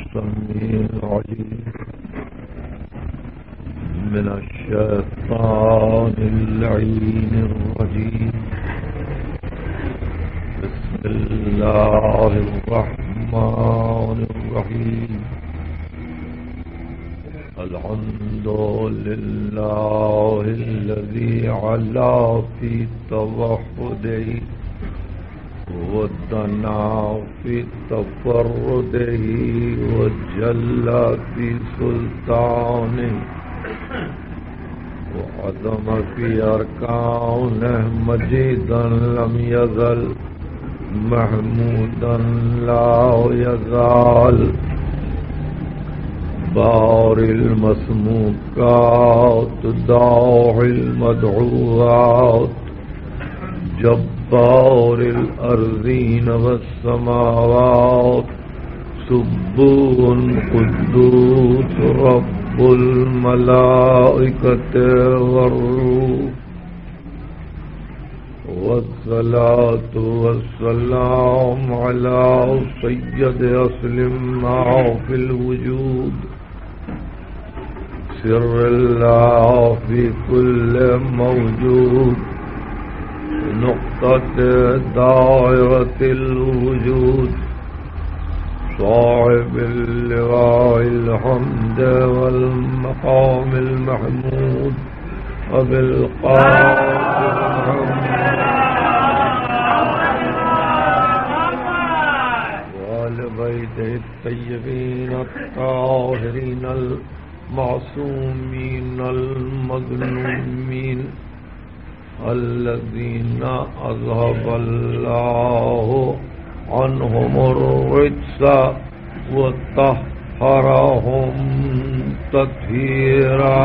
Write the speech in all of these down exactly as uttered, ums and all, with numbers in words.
السميع العليم من الشيطان اللعين الرجيم. بسم الله الرحمن الرحيم. الحمد لله الذي علا في توحده ودنا في تفرده وجل في سلطانه وعظم في أركانه مجيدا لم يزل محمودا لا يزال بار المسموكات داعي المدعوات جبار الأرضين والسماوات سبوح قدوس رب الملائكة والروح والصلاة والسلام على سيد أصل ما في الوجود سر الله في كل موجود نقطة دائرة الوجود صاحب اللواء الحمد والمقام المحمود وبالقاسم والبيته الطيبين الطاهرين المعصومين المظلومين الذين أذهب الله عنهم الرجس وطهرهم تطهيرا.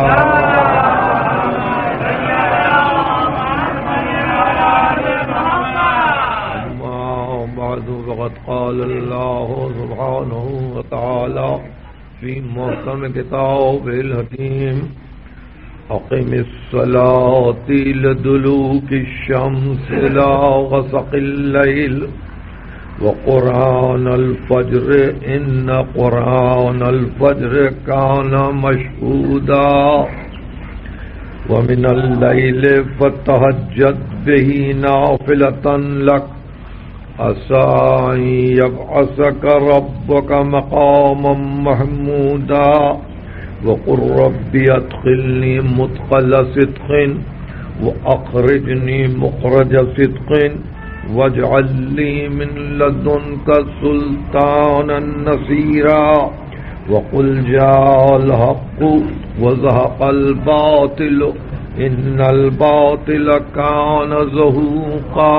أما بعد فقد قال الله سبحانه وتعالى في محكم كتابه الحكيم أقم الصلاة لدلوك الشمس إلى غسق الليل وقرآن الفجر إن قرآن الفجر كان مشهودا ومن الليل فتهجد به نافلة لك عسى أن يبعثك ربك مقاما محمودا وقل رب ادخلني مدخل صدق وأخرجني مخرج صدق واجعل لي من لدنك سلطانا نصيرا وقل جاء الحق وزهق الباطل إن الباطل كان زهوقا.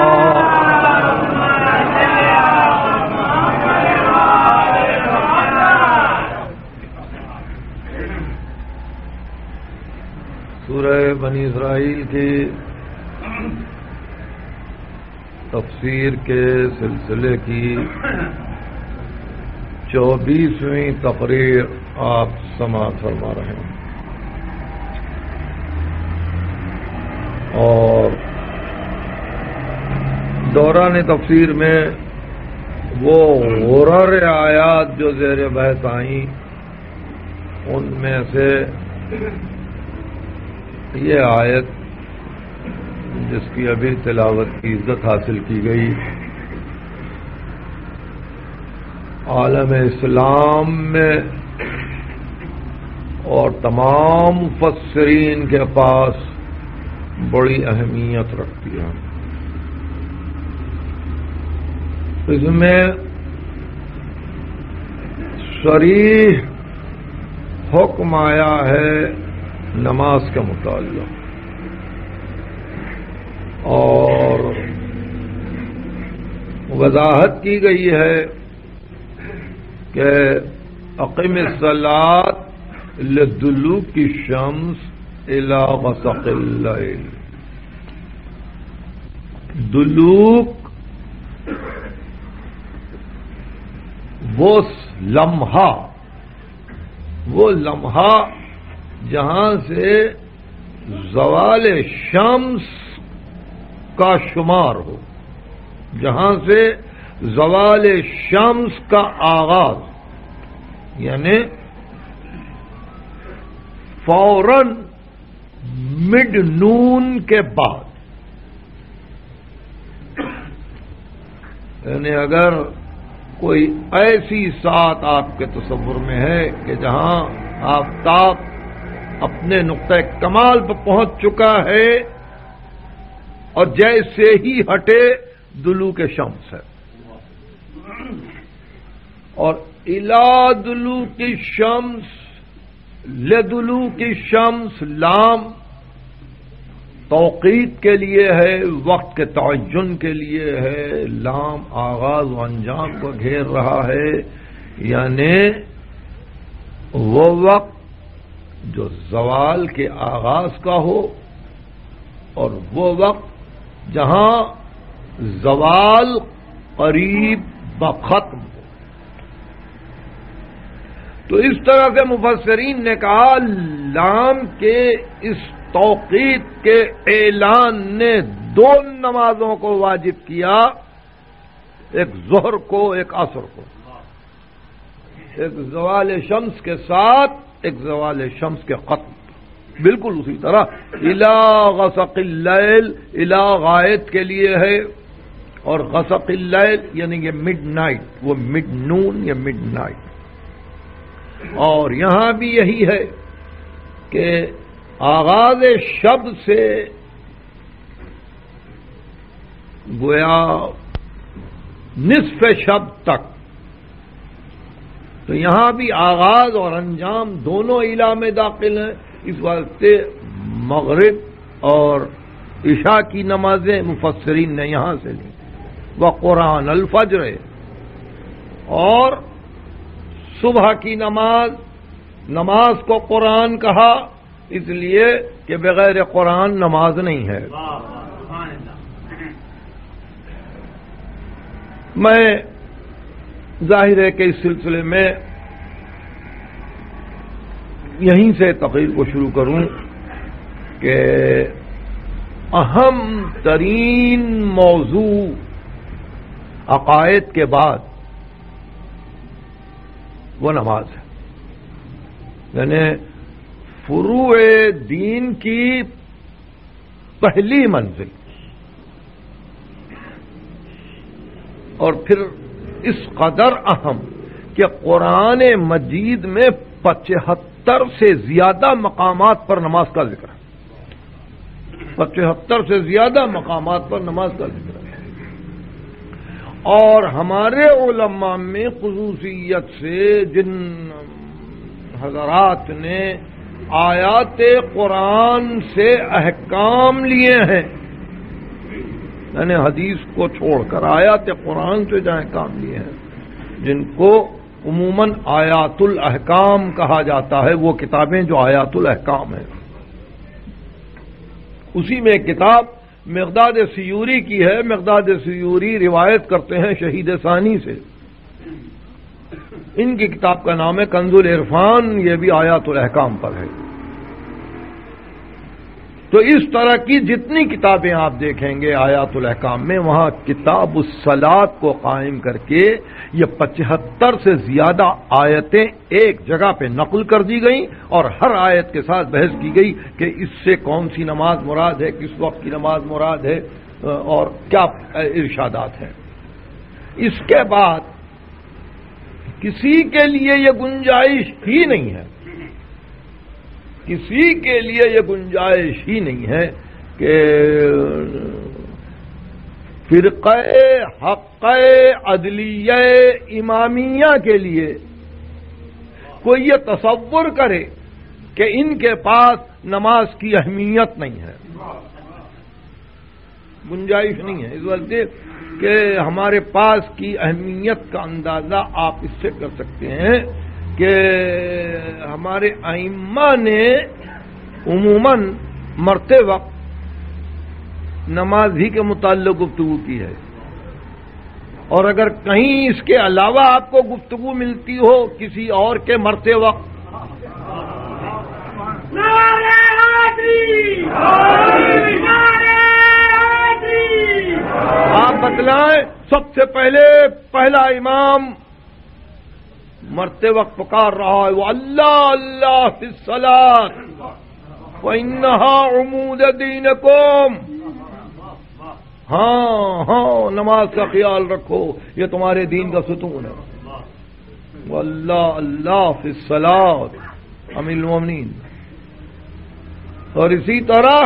سورہ بنی اسرائیل کی تفسیر کے سلسلے کی چوبیسویں تقریر آپ سماعت فرما رہے ہیں اور دوران تفسیر میں وہ غرر آیات جو زیر بحث آئیں ان میں سے یہ آیت جس کی ابھی تلاوت کی عزت حاصل کی گئی عالم اسلام میں اور تمام مفسرین کے پاس بڑی اہمیت رکھتی ہے. اس میں صریح حکم آیا ہے نماز کا متعلق اور وضاحت کی گئی ہے کہ اقم الصلاۃ لدلوک الشمس الی غسق اللیل. دلوک وہ لمحہ وہ لمحہ جہاں سے زوال شمس کا شمار ہو، جہاں سے زوال شمس کا آغاز یعنی فوراً مڈ نون کے بعد. یعنی اگر کوئی ایسی سات آپ کے تصور میں ہے کہ جہاں آفتاب اپنے نقطۂ کمال پر پہنچ چکا ہے اور جیسے ہی ہٹے دلوک شمس ہے، اور الا دلوک شمس لدلوک شمس لام توقیت کے لیے ہے، وقت کے تعین کے لیے ہے، لام آغاز و انجام کو گھیر رہا ہے. یعنی وہ وقت جو زوال کے آغاز کا ہو اور وہ وقت جہاں زوال قریب بختم ہو. تو اس طرح سے مفسرین نے کہا لام کے اس توقیت کے اعلان نے دو نمازوں کو واجب کیا، ایک ظہر کو ایک عصر کو، ایک زوال شمس کے ساتھ ایک زوال شمس کے ختم. بالکل اسی طرح الا غسق اللیل الا غائط کے لیے ہے، اور غسق اللیل یعنی یہ مڈ نائٹ، وہ مڈ نون یا مڈ نائٹ. اور یہاں بھی یہی ہے کہ آغاز شب سے گویا نصف شب تک، تو یہاں بھی آغاز اور انجام دونوں الا میں داخل ہیں. اس واسطے مغرب اور عشاء کی نمازیں مفسرین نے یہاں سے لی. وقرآن الفجر، اور صبح کی نماز، نماز کو قرآن کہا اس لیے کہ بغیر قرآن نماز نہیں ہے. میں ظاہر ہے کہ اس سلسلے میں یہیں سے تقریر کو شروع کروں کہ اہم ترین موضوع عقائد کے بعد وہ نماز ہے. یعنی فروع دین کی پہلی منزل، اور پھر اس قدر اہم کہ قرآن مجید میں پچہتر سے زیادہ مقامات پر نماز کا ذکر ہے. پچہتر سے زیادہ مقامات پر نماز کا ذکر ہے. اور ہمارے علماء میں خصوصیت سے جن حضرات نے آیات قرآن سے احکام لیے ہیں، یعنی حدیث کو چھوڑ کر آیات قرآن سے جو احکام لیے ہیں، جن کو عموماً آیات الاحکام کہا جاتا ہے، وہ کتابیں جو آیات الاحکام ہیں. اسی میں کتاب مقداد سیوری کی ہے. مقداد سیوری روایت کرتے ہیں شہید ثانی سے. ان کی کتاب کا نام ہے کنز العرفان، یہ بھی آیات الاحکام پر ہے. تو اس طرح کی جتنی کتابیں آپ دیکھیں گے آیات الاحکام میں، وہاں کتاب الصلاۃ کو قائم کر کے یہ پچہتر سے زیادہ آیتیں ایک جگہ پہ نقل کر دی گئیں، اور ہر آیت کے ساتھ بحث کی گئی کہ اس سے کون سی نماز مراد ہے، کس وقت کی نماز مراد ہے، اور کیا ارشادات ہیں. اس کے بعد کسی کے لیے یہ گنجائش ہی نہیں ہے، کسی کے لیے یہ گنجائش ہی نہیں ہے کہ فرقہ حقہ عدلیہ امامیہ کے لیے کوئی یہ تصور کرے کہ ان کے پاس نماز کی اہمیت نہیں ہے. گنجائش نہیں ہے. اس وجہ سے کہ ہمارے پاس کی اہمیت کا اندازہ آپ اس سے کر سکتے ہیں کہ ہمارے ائمہ نے عموماً مرتے وقت نماز ہی کے متعلق گفتگو کی ہے، اور اگر کہیں اس کے علاوہ آپ کو گفتگو ملتی ہو کسی اور کے مرتے وقت، آپ بتلائیں سب سے پہلے پہلا امام مرتے وقت پکار رہا ہے وہ اللہ اللہ فی الصلاۃ فإنها عمود دینکم، ہاں ہاں نماز کا خیال رکھو، یہ تمہارے دین کا ستون ہے. واللہ اللہ فی الصلاۃ امیر المومنین. اور اسی طرح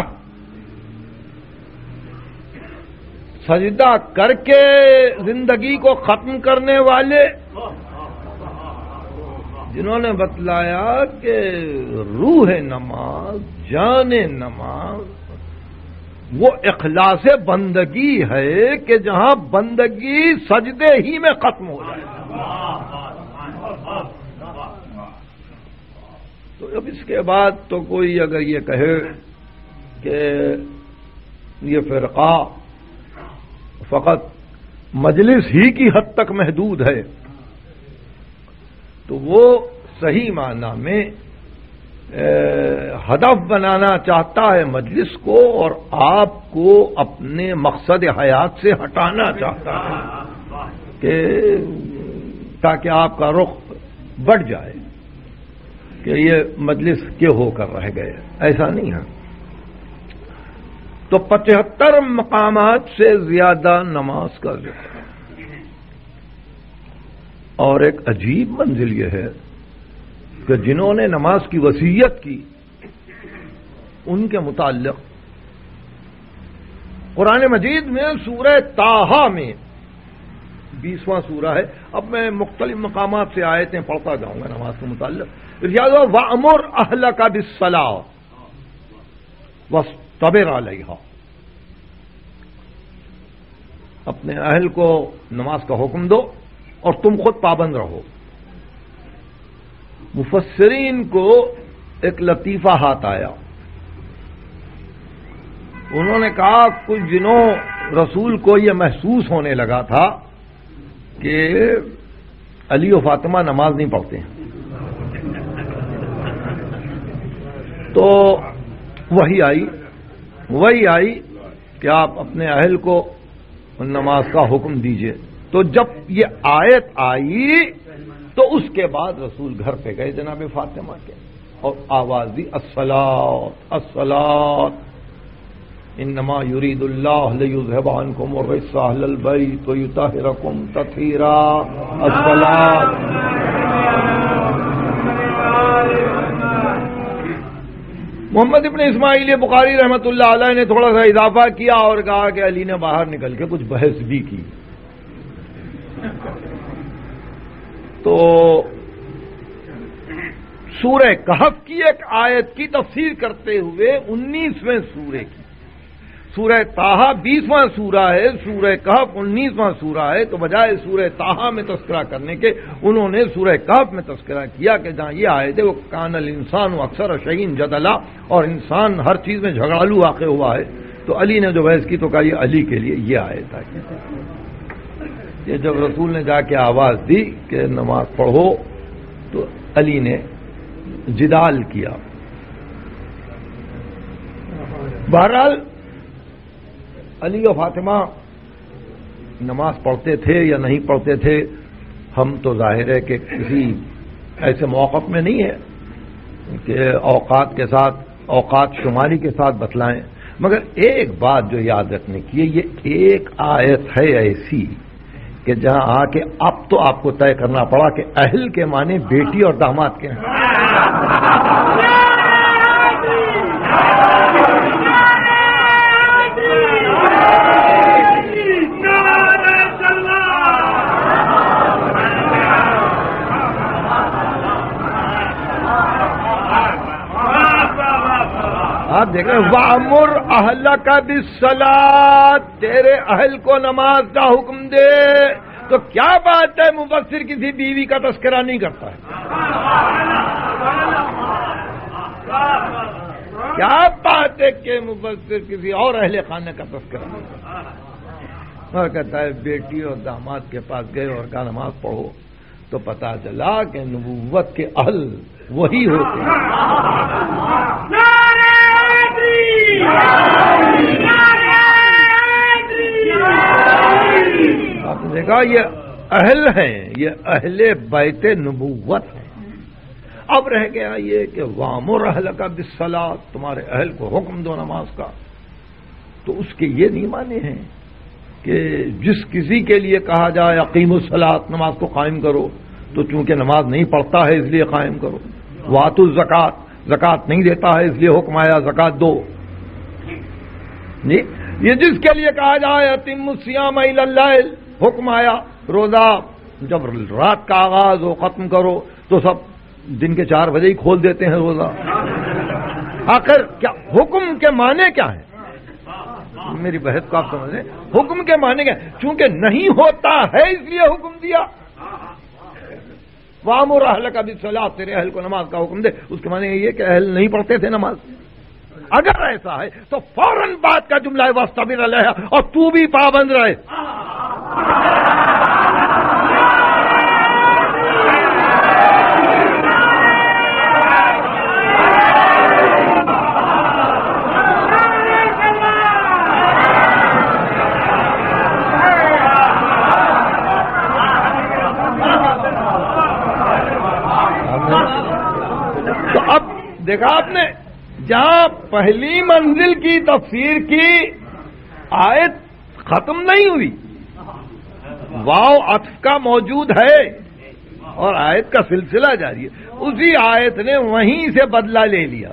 سجدہ کر کے زندگی کو ختم کرنے والے جنہوں نے بتلایا کہ روح نماز، جان نماز وہ اخلاص بندگی ہے کہ جہاں بندگی سجدے ہی میں ختم ہو جائے. تو اب اس کے بعد تو کوئی اگر یہ کہے کہ یہ فرقہ فقط مجلس ہی کی حد تک محدود ہے تو وہ صحیح معنی میں ہدف بنانا چاہتا ہے مجلس کو اور آپ کو اپنے مقصد حیات سے ہٹانا چاہتا ہے کہ تاکہ آپ کا رخ بڑھ جائے کہ یہ مجلس کے ہو کر رہ گئے. ایسا نہیں ہے. تو پچہتر مقامات سے زیادہ نماز کا ذکر. اور ایک عجیب منزل یہ ہے کہ جنہوں نے نماز کی وصیت کی ان کے متعلق قرآن مجید میں سورہ طٰہٰ میں بیسواں سورہ ہے. اب میں مختلف مقامات سے آیتیں پڑھتا جاؤں گا نماز کے متعلق. ارشاد ہوا وَأْمُرْ أَهْلَكَ بِالصَّلَاةِ وَاصْطَبِرْ عَلَيْهَا. اپنے اہل کو نماز کا حکم دو اور تم خود پابند رہو. مفسرین کو ایک لطیفہ ہاتھ آیا. انہوں نے کہا کچھ دنوں رسول کو یہ محسوس ہونے لگا تھا کہ علی و فاطمہ نماز نہیں پڑھتے ہیں. تو وہی آئی وہی آئی کہ آپ اپنے اہل کو نماز کا حکم دیجئے. تو جب یہ آیت آئی تو اس کے بعد رسول گھر پہ گئے جناب فاطمہ کے اور آواز دی الصلاۃ الصلاۃ انما یرید اللہ لیذھب عنکم الرجس اہل البیت ویطہرکم تطہیرا. الصلاۃ. محمد ابن اسماعیل بخاری رحمۃ اللہ علیہ نے تھوڑا سا اضافہ کیا اور کہا کہ علی نے باہر نکل کے کچھ بحث بھی کی. تو سورہ کہف کی ایک آیت کی تفسیر کرتے ہوئے انیسویں سورے کی سورہ طٰہٰ بیسواں سورہ ہے، سورہ کہف انیسواں سورہ ہے. تو بجائے سورہ طٰہٰ میں تذکرہ کرنے کے انہوں نے سورہ کہف میں تذکرہ کیا کہ جہاں یہ آیت ہے وہ کان الانسان اکثر شیء جدلا، اور انسان ہر چیز میں جھگڑالو واقع ہوا ہے. تو علی نے جو بحث کی تو کہا یہ علی کے لیے یہ آیت ہے. یہ جب رسول نے جا کے آواز دی کہ نماز پڑھو تو علی نے جدال کیا. بہرحال علی و فاطمہ نماز پڑھتے تھے یا نہیں پڑھتے تھے ہم تو ظاہر ہے کہ کسی ایسے موقف میں نہیں ہے کہ اوقات کے ساتھ اوقات شماری کے ساتھ بتلائیں. مگر ایک بات جو یاد رکھنے کی ہے، یہ ایک آیت ہے ایسی کہ جہاں آ کے اب تو آپ کو طے کرنا پڑا کہ اہل کے معنی بیٹی اور داماد کے ہیں. آپ دیکھ رہے ہیں وَأْمُرْ أَهْلَكَ بِالصَّلَاةِ، تیرے اہل کو نماز کا حکم دے. تو کیا بات ہے مفسر کسی بیوی کا تذکرہ نہیں کرتا ہے؟ کیا بات ہے کہ مفسر کسی اور اہل خانہ کا تذکرہ نہیں کرتا اور کہتا ہے بیٹی اور داماد کے پاس گئے اور کہا نماز پڑھو. تو پتا چلا کہ نبوت کے اہل وہی ہوتے ہیں. آپ نے دیکھا یہ اہل ہیں، یہ اہل بیت نبوت ہیں۔ اب رہ گیا یہ کہ وامر اہلک بالصلاۃ، تمہارے اہل کو حکم دو نماز کا، تو اس کے یہ نہیں معنی ہیں کہ جس کسی کے لیے کہا جائے اقیم الصلاۃ، نماز کو قائم کرو، تو چونکہ نماز نہیں پڑھتا ہے اس لیے قائم کرو۔ واتوا الزکات، زکات نہیں دیتا ہے اس لیے حکم آیا زکات دو۔ نہیں، یہ جس کے لیے کہا جائے اتم الصیام الی اللیل، حکم آیا روزہ جب رات کا آغاز ہو ختم کرو، تو سب دن کے چار بجے ہی کھول دیتے ہیں روزہ۔ آخر کیا حکم کے معنی کیا ہے؟ میری بحث کو آپ سمجھ لیں، حکم کے معنی کیا ہے؟ چونکہ نہیں ہوتا ہے اس لیے حکم دیا۔ وامر اہلک بالصلاۃ، تیرے اہل کو نماز کا حکم دے، اس کے معنی یہ کہ اہل نہیں پڑھتے تھے نماز۔ اگر ایسا ہے تو فوراً بات کا جملہ ہے واصطبر علیہا، اور تو بھی پابند رہے۔ تو اب دیکھا آپ نے، جہاں پہلی منزل کی تفسیر کی آیت ختم نہیں ہوئی، واو عطف کا موجود ہے اور آیت کا سلسلہ جاری ہے، اسی آیت نے وہیں سے بدلہ لے لیا،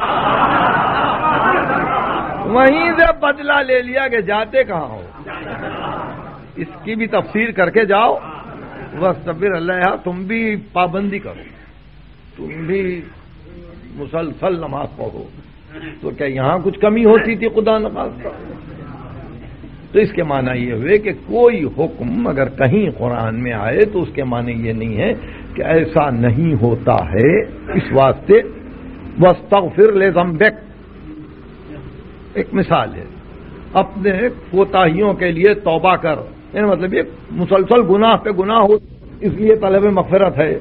وہیں سے بدلہ لے لیا کہ جاتے کہاں ہو، اس کی بھی تفسیر کر کے جاؤ۔ واصطبر علیہا، تم بھی پابندی کرو، تم بھی مسلسل نماز پڑھو۔ تو کیا یہاں کچھ کمی ہوتی تھی خدا نماز کا؟ تو اس کے معنی یہ ہوئے کہ کوئی حکم اگر کہیں قرآن میں آئے تو اس کے معنی یہ نہیں ہے کہ ایسا نہیں ہوتا ہے۔ اس واسطے واستغفر لذنبک ایک مثال ہے، اپنے کوتاہیوں کے لیے توبہ کر، یعنی مطلب یہ مسلسل گناہ پہ گناہ ہو، اس لیے طلب مغفرت ہے۔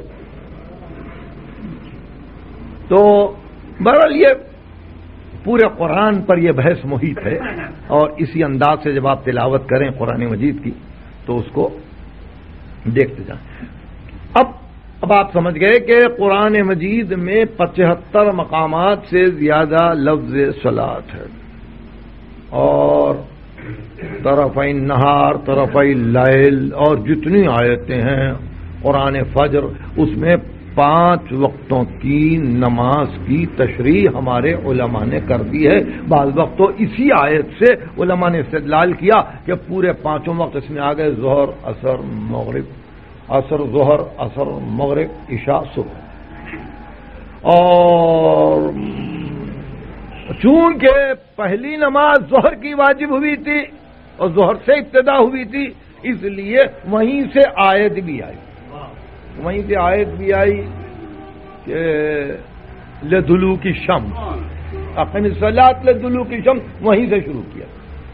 تو بہرحال یہ پورے قرآن پر یہ بحث محیط ہے، اور اسی انداز سے جب آپ تلاوت کریں قرآن مجید کی تو اس کو دیکھتے جائیں۔ اب اب آپ سمجھ گئے کہ قرآن مجید میں پچہتر مقامات سے زیادہ لفظ صلاۃ ہے، اور طرفی النہار طرفی اللیل اور جتنی آیتیں ہیں قرآن فجر، اس میں پانچ وقتوں کی نماز کی تشریح ہمارے علماء نے کر دی ہے۔ بعض وقت تو اسی آیت سے علماء نے استدلال کیا کہ پورے پانچوں وقت اس میں آ گئے، ظہر عصر مغرب، عصر ظہر عصر مغرب عشاء صبح۔ اور چونکہ پہلی نماز ظہر کی واجب ہوئی تھی اور ظہر سے ابتدا ہوئی تھی، اس لیے وہیں سے آیت بھی آئی، وہیں سے آیت بھی آئی کہ لدلوک الشمس، اقیم الصلاۃ لدلوک الشمس، وہیں سے شروع کیا۔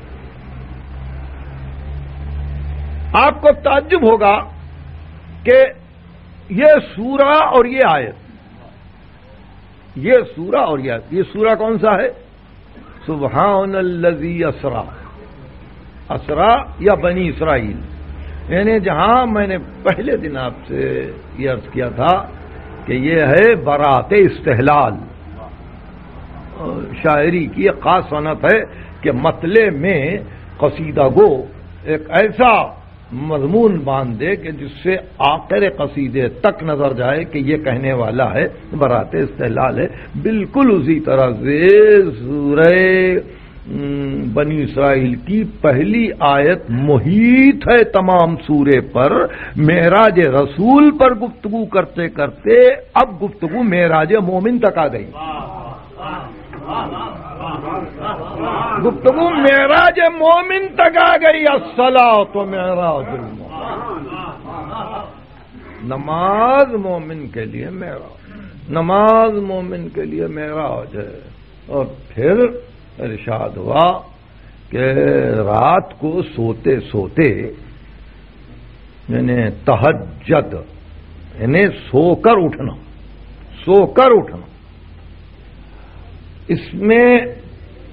آپ کو تعجب ہوگا کہ یہ سورہ اور یہ آیت، یہ سورہ اور یہ آیت، یہ سورہ کون سا ہے؟ سبحان الذی اسریٰ، اسریٰ یا بنی اسرائیل، یعنی جہاں میں نے پہلے دن آپ سے یہ عرض کیا تھا کہ یہ ہے برات استحلال، شاعری کی ایک خاص صنعت ہے کہ مطلع میں قصیدہ گو ایک ایسا مضمون باندھ دے کہ جس سے آخر قصیدے تک نظر جائے کہ یہ کہنے والا ہے برات استحلال ہے۔ بالکل اسی طرح سے سورہ بنی اسرائیل کی پہلی آیت محیط ہے تمام سورے پر، معراج رسول پر گفتگو کرتے کرتے اب گفتگو معراج مومن تک آ گئی، گفتگو معراج مومن تک آ گئی۔ الصلاۃ معراج المومن، نماز مومن کے لیے معراج، نماز مومن کے لیے معراج ہے۔ اور پھر ارشاد ہوا کہ رات کو سوتے سوتے، یعنی تہجد یعنی سو کر اٹھنا، سو کر اٹھنا، اس میں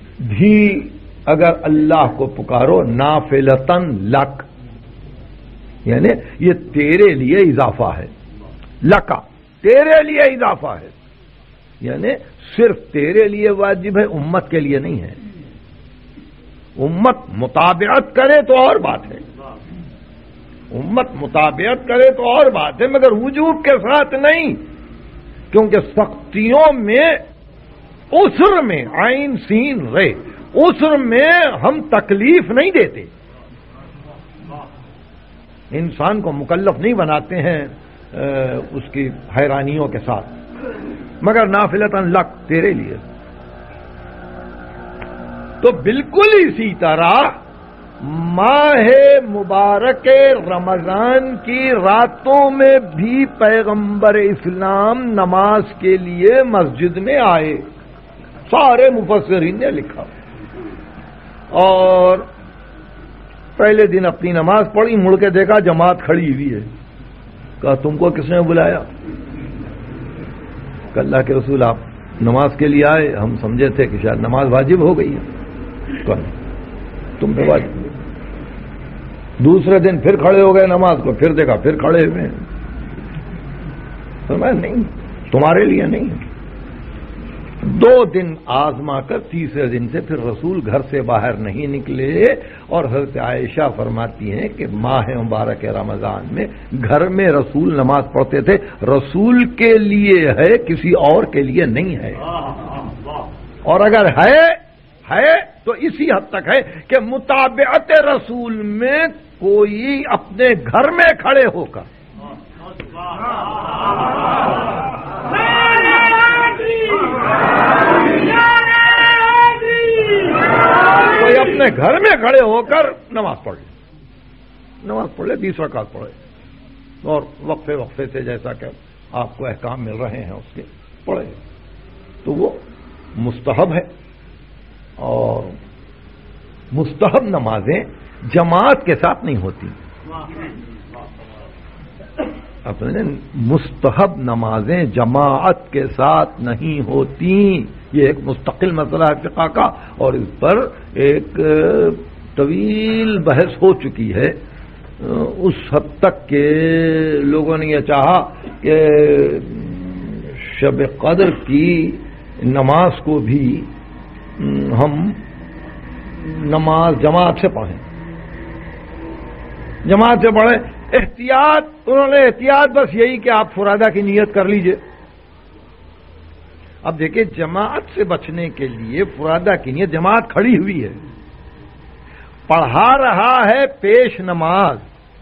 بھی اگر اللہ کو پکارو نافلتن لک، یعنی یہ تیرے لیے اضافہ ہے، لکا تیرے لیے اضافہ ہے، یعنی صرف تیرے لیے واجب ہے، امت کے لیے نہیں ہے۔ امت مطابعت کرے تو اور بات ہے، امت مطابعت کرے تو اور بات ہے، مگر وجوب کے ساتھ نہیں، کیونکہ سختیوں میں عسر میں عین سین رے عسر میں ہم تکلیف نہیں دیتے، انسان کو مکلف نہیں بناتے ہیں اس کی حیرانیوں کے ساتھ، مگر نافلتاً لک تیرے لیے۔ تو بالکل اسی طرح ماہ مبارک رمضان کی راتوں میں بھی پیغمبر اسلام نماز کے لیے مسجد میں آئے، سارے مفسرین نے لکھا، اور پہلے دن اپنی نماز پڑھی، مڑ کے دیکھا جماعت کھڑی ہوئی ہے، کہا تم کو کس نے بلایا؟ کہ اللہ کے رسول آپ نماز کے لیے آئے، ہم سمجھے تھے کہ شاید نماز واجب ہو گئی ہے، تم پہ واجب۔ دوسرے دن پھر کھڑے ہو گئے نماز کو، پھر دیکھا پھر کھڑے ہوئے ہیں، فرمایا نہیں تمہارے لیے نہیں۔ دو دن آزما کر تیسرے دن سے پھر رسول گھر سے باہر نہیں نکلے، اور حضرت عائشہ فرماتی ہیں کہ ماہ مبارک رمضان میں گھر میں رسول نماز پڑھتے تھے، رسول کے لیے ہے، کسی اور کے لیے نہیں ہے، اور اگر ہے ہے تو اسی حد تک ہے کہ متابعت رسول میں کوئی اپنے گھر میں کھڑے ہو کر کوئی اپنے گھر میں کھڑے ہو کر نماز پڑھ لے، نماز پڑھ لے، بیس رکعت پڑھے، اور وقفے وقفے سے جیسا کہ آپ کو احکام مل رہے ہیں اس کے پڑھے، تو وہ مستحب ہے۔ اور مستحب نمازیں جماعت کے ساتھ نہیں ہوتی، اپنے مستحب نمازیں جماعت کے ساتھ نہیں ہوتی، یہ ایک مستقل مسئلہ ہے فقہ کا، اور اس پر ایک طویل بحث ہو چکی ہے، اس حد تک کہ لوگوں نے یہ چاہا کہ شب قدر کی نماز کو بھی ہم نماز جماعت سے پڑھیں، جماعت سے پڑھیں۔ احتیاط انہوں نے احتیاط بس یہی کہ آپ فرادہ کی نیت کر لیجئے۔ اب دیکھیں جماعت سے بچنے کے لیے فرادہ کی نیت، جماعت کھڑی ہوئی ہے، پڑھا رہا ہے پیش نماز،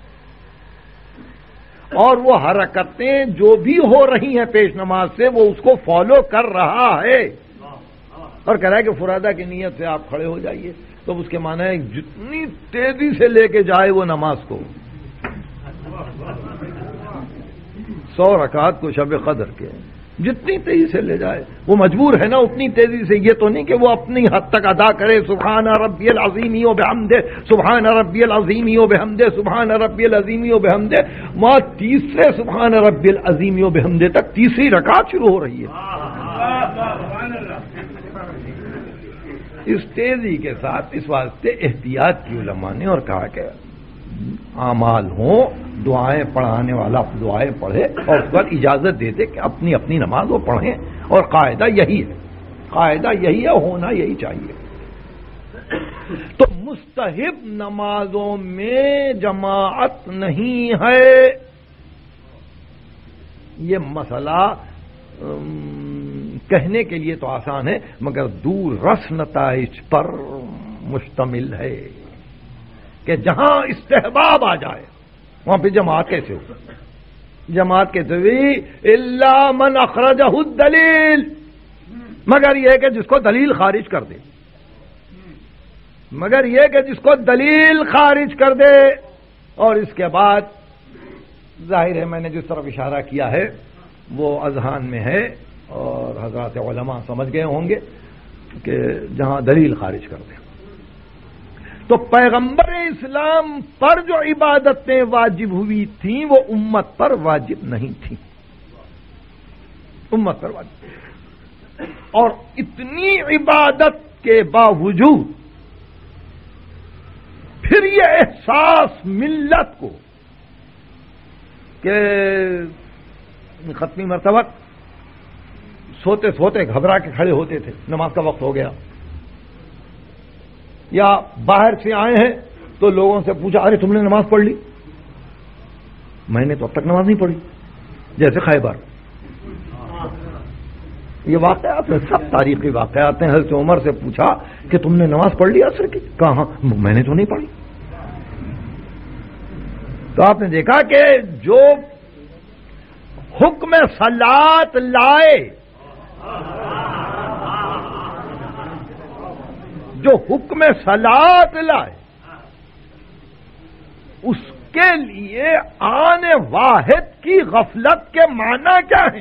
اور وہ حرکتیں جو بھی ہو رہی ہیں پیش نماز سے وہ اس کو فالو کر رہا ہے، اور کہہ رہا ہے کہ فرادہ کی نیت سے آپ کھڑے ہو جائیے، تو اس کے معنی ہے جتنی تیزی سے لے کے جائے وہ نماز کو، سو رکعت کو شب قدر کے جتنی تیزی سے لے جائے وہ مجبور ہے نا اتنی تیزی سے، یہ تو نہیں کہ وہ اپنی حد تک ادا کرے سبحان ربی العظیم و بحمدہ سبحان ربی العظیم و بحمدہ سبحان ربی العظیم و بحمدہ، وہاں تیسرے سبحان ربی العظیم و بحمدہ تک تیسری رکعت شروع ہو رہی ہے۔ اس تیزی کے ساتھ اس واسطے احتیاط کی علماء نے اور کہا کہ اعمال ہوں، دعائیں پڑھانے والا دعائیں پڑھے اور اس پر اجازت دے دے کہ اپنی اپنی نماز وہ پڑھیں، اور قاعدہ یہی ہے، قاعدہ یہی ہے، ہونا یہی چاہیے۔ تو مستحب نمازوں میں جماعت نہیں ہے، یہ مسئلہ کہنے کے لیے تو آسان ہے مگر دور رس نتائج پر مشتمل ہے کہ جہاں استحباب آ جائے وہاں پہ جماعت کیسے ہو؟ جماعت کے ذریعے الا من اخرجہ الدلیل، مگر یہ کہ جس کو دلیل خارج کر دے، مگر یہ کہ جس کو دلیل خارج کر دے۔ اور اس کے بعد ظاہر ہے میں نے جس طرف اشارہ کیا ہے وہ اذہان میں ہے اور حضرات علماء سمجھ گئے ہوں گے کہ جہاں دلیل خارج کر دیں۔ تو پیغمبر اسلام پر جو عبادتیں واجب ہوئی تھیں وہ امت پر واجب نہیں تھیں، امت پر واجب، اور اتنی عبادت کے باوجود پھر یہ احساس ملت کو کہ ختمی مرتبہ سوتے سوتے گھبرا کے کھڑے ہوتے تھے، نماز کا وقت ہو گیا، یا باہر سے آئے ہیں تو لوگوں سے پوچھا ارے تم نے نماز پڑھ لی؟ میں نے تو اب تک نماز نہیں پڑھی، جیسے خیبر۔ یہ واقعات ہیں، سب تاریخی واقعات ہیں۔ حضرت عمر سے پوچھا کہ تم نے نماز پڑھ لی عصر کی؟ کہا میں نے تو نہیں پڑھی۔ تو آپ نے دیکھا کہ جو حکم صلاۃ لائے، جو حکم صلاۃ لائے، اس کے لیے آن واحد کی غفلت کے معنی کیا ہیں؟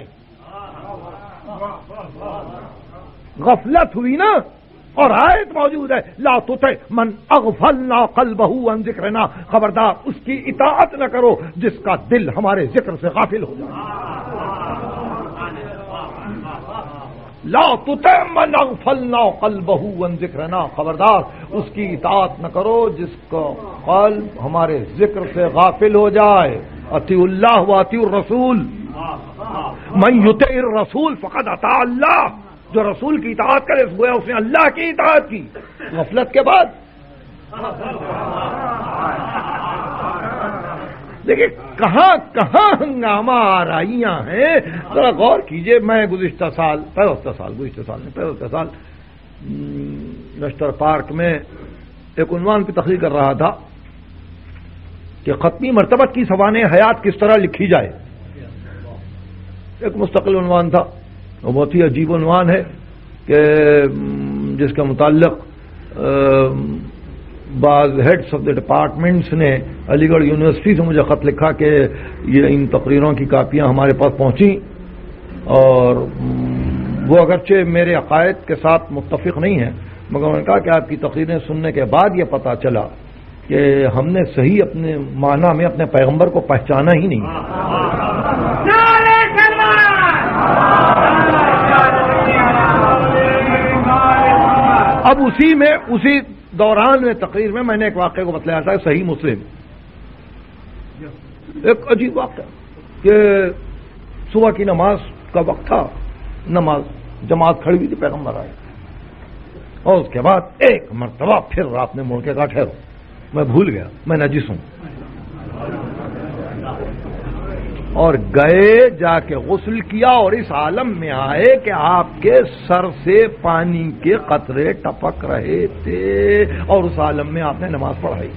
غفلت ہوئی نا، اور آیت موجود ہے لا تطع من اغفلنا قلبہ عن ذکرنا، خبردار اس کی اطاعت نہ کرو جس کا دل ہمارے ذکر سے غافل ہو جائے۔ لا تطع من اغفلنا قلبہ عن ذکرنا، خبردار اس کی اطاعت نہ کرو جس کا قلب ہمارے ذکر سے غافل ہو جائے۔ اطیعوا اللہ واطیعوا الرسول، من یطع الرسول فقد اطاع اللہ، جو رسول کی اطاعت کرے گویا اس نے اللہ کی اطاعت کی۔ غفلت کے بعد دیکھیں کہاں کہاں ہنگامہ آرائیاں ہیں، ذرا غور کیجئے۔ میں گزشتہ سال پیوستہ سال گزشتہ سال نہیں پیوستہ سال نشتر پارک میں ایک عنوان پہ تقریر کر رہا تھا کہ ختمی مرتبت کی سوانح حیات کس طرح لکھی جائے۔ ایک مستقل عنوان تھا، وہ بہت ہی عجیب عنوان ہے کہ جس کے متعلق بعض ہیڈس آف دا ڈپارٹمنٹس نے علی گڑھ یونیورسٹی سے مجھے خط لکھا کہ یہ ان تقریروں کی کاپیاں ہمارے پاس پہنچیں، اور وہ اگرچہ میرے عقائد کے ساتھ متفق نہیں ہیں، مگر انہوں نے کہا کہ آپ کی تقریریں سننے کے بعد یہ پتہ چلا کہ ہم نے صحیح اپنے معنی میں اپنے پیغمبر کو پہچانا ہی نہیں۔ اب اسی میں اسی دوران میں تقریر میں میں نے ایک واقعے کو بتلایا تھا، صحیح مسلم، ایک عجیب واقعہ کہ صبح کی نماز کا وقت تھا، نماز جماعت کھڑی ہوئی تھی، پیغمبر آئے، اور اس کے بعد ایک مرتبہ پھر رات نے مڑ کے کہا ٹھہرو میں بھول گیا میں نجس ہوں، اور گئے جا کے غسل کیا، اور اس عالم میں آئے کہ آپ کے سر سے پانی کے قطرے ٹپک رہے تھے، اور اس عالم میں آپ نے نماز پڑھائی۔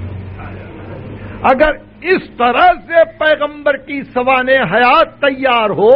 اگر اس طرح سے پیغمبر کی سوانح حیات تیار ہو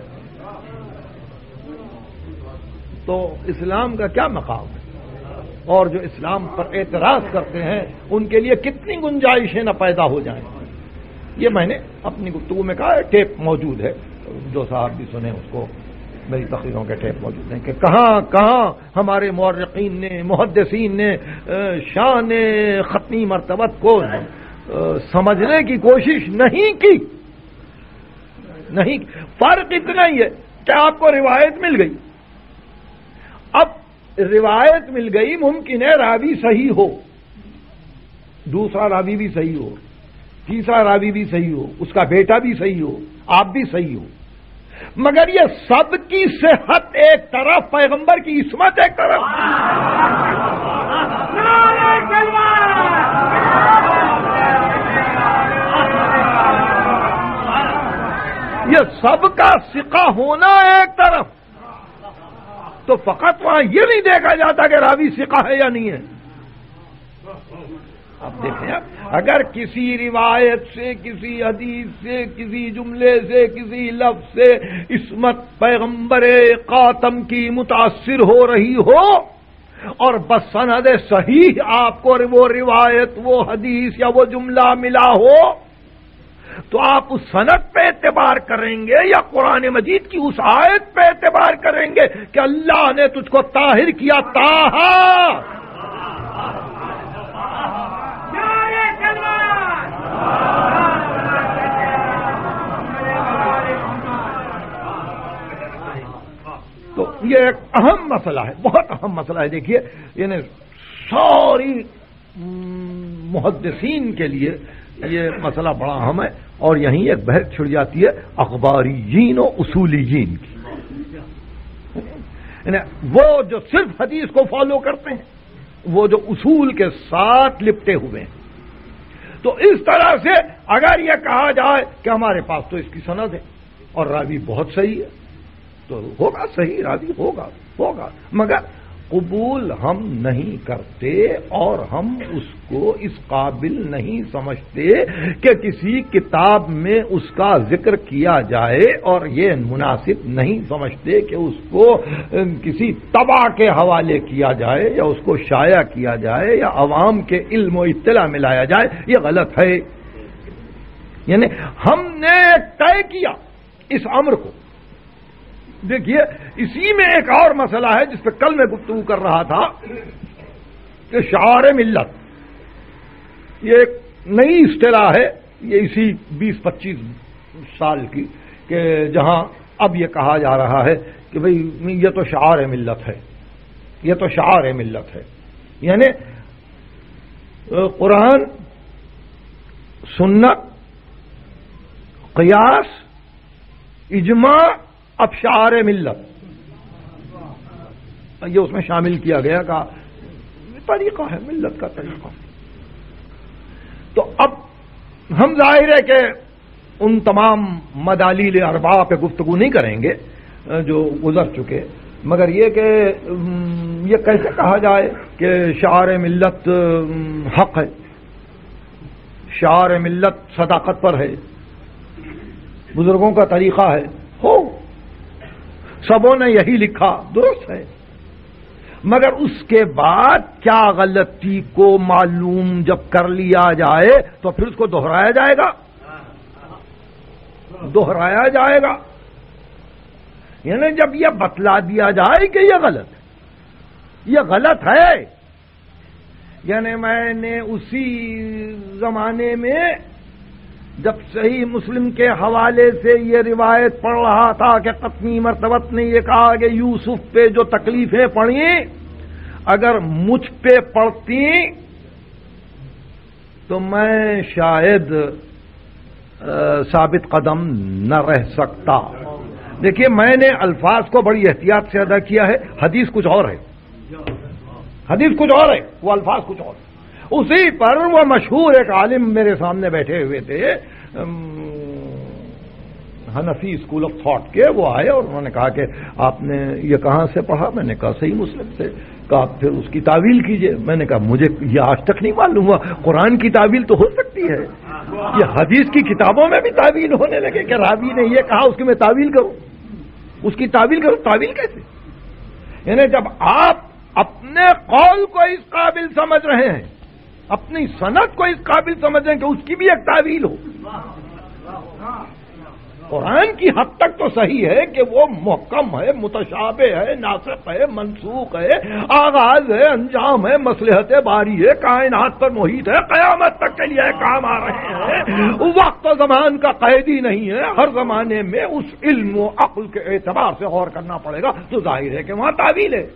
تو اسلام کا کیا مقام ہے؟ اور جو اسلام پر اعتراض کرتے ہیں ان کے لیے کتنی گنجائشیں نہ پیدا ہو جائیں۔ یہ میں نے اپنی گفتگو میں کہا ہے، ٹیپ موجود ہے، جو صاحب بھی سنے اس کو، میری تقریروں کے ٹیپ موجود ہیں کہ کہاں کہاں ہمارے مورخین نے محدثین نے شان ختمی مرتبت کو سمجھنے کی کوشش نہیں کی۔ نہیں، فرق اتنا ہی ہے کہ آپ کو روایت مل گئی، اب روایت مل گئی، ممکن ہے راوی صحیح ہو، دوسرا راوی بھی صحیح ہو، تیسرا راوی بھی صحیح ہو، اس کا بیٹا بھی صحیح ہو، آپ بھی صحیح ہو، مگر یہ سب کی صحت ایک طرف، پیغمبر کی عصمت ایک طرف۔ یہ سب کا ثقہ ہونا ایک طرف، تو فقط وہاں یہ نہیں دیکھا جاتا کہ راوی ثقہ ہے یا نہیں ہے۔ اب دیکھیں، اگر کسی روایت سے، کسی حدیث سے، کسی جملے سے، کسی لفظ سے عصمت پیغمبر خاتم کی متاثر ہو رہی ہو اور بسند صحیح آپ کو وہ روایت، وہ حدیث یا وہ جملہ ملا ہو، تو آپ اس سند پہ اعتبار کریں گے یا قرآن مجید کی اس آیت پہ اعتبار کریں گے کہ اللہ نے تجھ کو طاہر کیا طٰہٰ؟ تو یہ ایک اہم مسئلہ ہے، بہت اہم مسئلہ ہے۔ دیکھیے، یعنی ساری محدثین کے لیے یہ مسئلہ بڑا اہم ہے، اور یہیں ایک بحث چھڑ جاتی ہے اخباریین و اصولیین کی، وہ جو صرف حدیث کو فالو کرتے ہیں، وہ جو اصول کے ساتھ لپٹے ہوئے ہیں۔ تو اس طرح سے اگر یہ کہا جائے کہ ہمارے پاس تو اس کی سند ہے اور راوی بہت صحیح ہے، تو ہوگا صحیح، راوی ہوگا ہوگا مگر قبول ہم نہیں کرتے، اور ہم اس کو اس قابل نہیں سمجھتے کہ کسی کتاب میں اس کا ذکر کیا جائے، اور یہ مناسب نہیں سمجھتے کہ اس کو کسی طبع کے حوالے کیا جائے یا اس کو شائع کیا جائے یا عوام کے علم و اطلاع میں لایا جائے، یہ غلط ہے۔ یعنی ہم نے طے کیا اس امر کو۔ دیکھیے اسی میں ایک اور مسئلہ ہے جس پہ کل میں گفتگو کر رہا تھا کہ شعار ملت، یہ ایک نئی اصطلاح ہے، یہ اسی بیس پچیس سال کی، کہ جہاں اب یہ کہا جا رہا ہے کہ بھئی یہ تو شعار ملت ہے، یہ تو شعار ملت ہے، یعنی قرآن، سنت، قیاس، اجماع، اب شعار ملت یہ اس میں شامل کیا گیا کہ طریقہ ہے، ملت کا طریقہ۔ تو اب ہم ظاہر ہے کہ ان تمام مدالیل اربعہ پہ گفتگو نہیں کریں گے جو گزر چکے، مگر یہ کہ یہ کیسے کہا جائے کہ شعار ملت حق ہے، شعار ملت صداقت پر ہے، بزرگوں کا طریقہ ہے، ہو سبوں نے یہی لکھا، درست ہے، مگر اس کے بعد کیا غلطی کو معلوم جب کر لیا جائے تو پھر اس کو دہرایا جائے گا، دہرایا جائے گا، یعنی جب یہ بتلا دیا جائے کہ یہ غلط ہے، یہ غلط ہے، یعنی میں نے اسی زمانے میں جب صحیح مسلم کے حوالے سے یہ روایت پڑھ رہا تھا کہ قطنی مرتبت نے یہ کہا کہ یوسف پہ جو تکلیفیں پڑی اگر مجھ پہ پڑتی تو میں شاید ثابت قدم نہ رہ سکتا۔ دیکھیے میں نے الفاظ کو بڑی احتیاط سے ادا کیا ہے، حدیث کچھ اور ہے، حدیث کچھ اور ہے، وہ الفاظ کچھ اور ہے۔ اسی پر وہ مشہور ایک عالم میرے سامنے بیٹھے ہوئے تھے، حنفی اسکول آف تھاٹ کے، وہ آئے اور انہوں نے کہا کہ آپ نے یہ کہاں سے پڑھا؟ میں نے کہا صحیح مسلم سے۔ کہا پھر اس کی تعویل کیجئے۔ میں نے کہا مجھے یہ آج تک نہیں معلوم ہوا، قرآن کی تعویل تو ہو سکتی ہے، یہ حدیث کی کتابوں میں بھی تعویل ہونے لگے کہ راوی نے یہ کہا اس کی میں تعویل کروں، اس کی تعویل کروں، تعویل کیسے؟ یعنی جب آپ اپنے قول کو اس قابل سمجھ رہے ہیں، اپنی سند کو اس قابل سمجھیں کہ اس کی بھی ایک تعویل ہو۔ قرآن کی حد تک تو صحیح ہے کہ وہ محکم ہے، متشابہ ہے، ناسخ ہے، منسوخ ہے، آغاز ہے، انجام ہے، مصلحت باری ہے، کائنات پر محیط ہے، قیامت تک کے لیے کام آ رہے ہیں، وقت و زمان کا قیدی نہیں ہے، ہر زمانے میں اس علم و عقل کے اعتبار سے غور کرنا پڑے گا، تو ظاہر ہے کہ وہاں تعویل ہے۔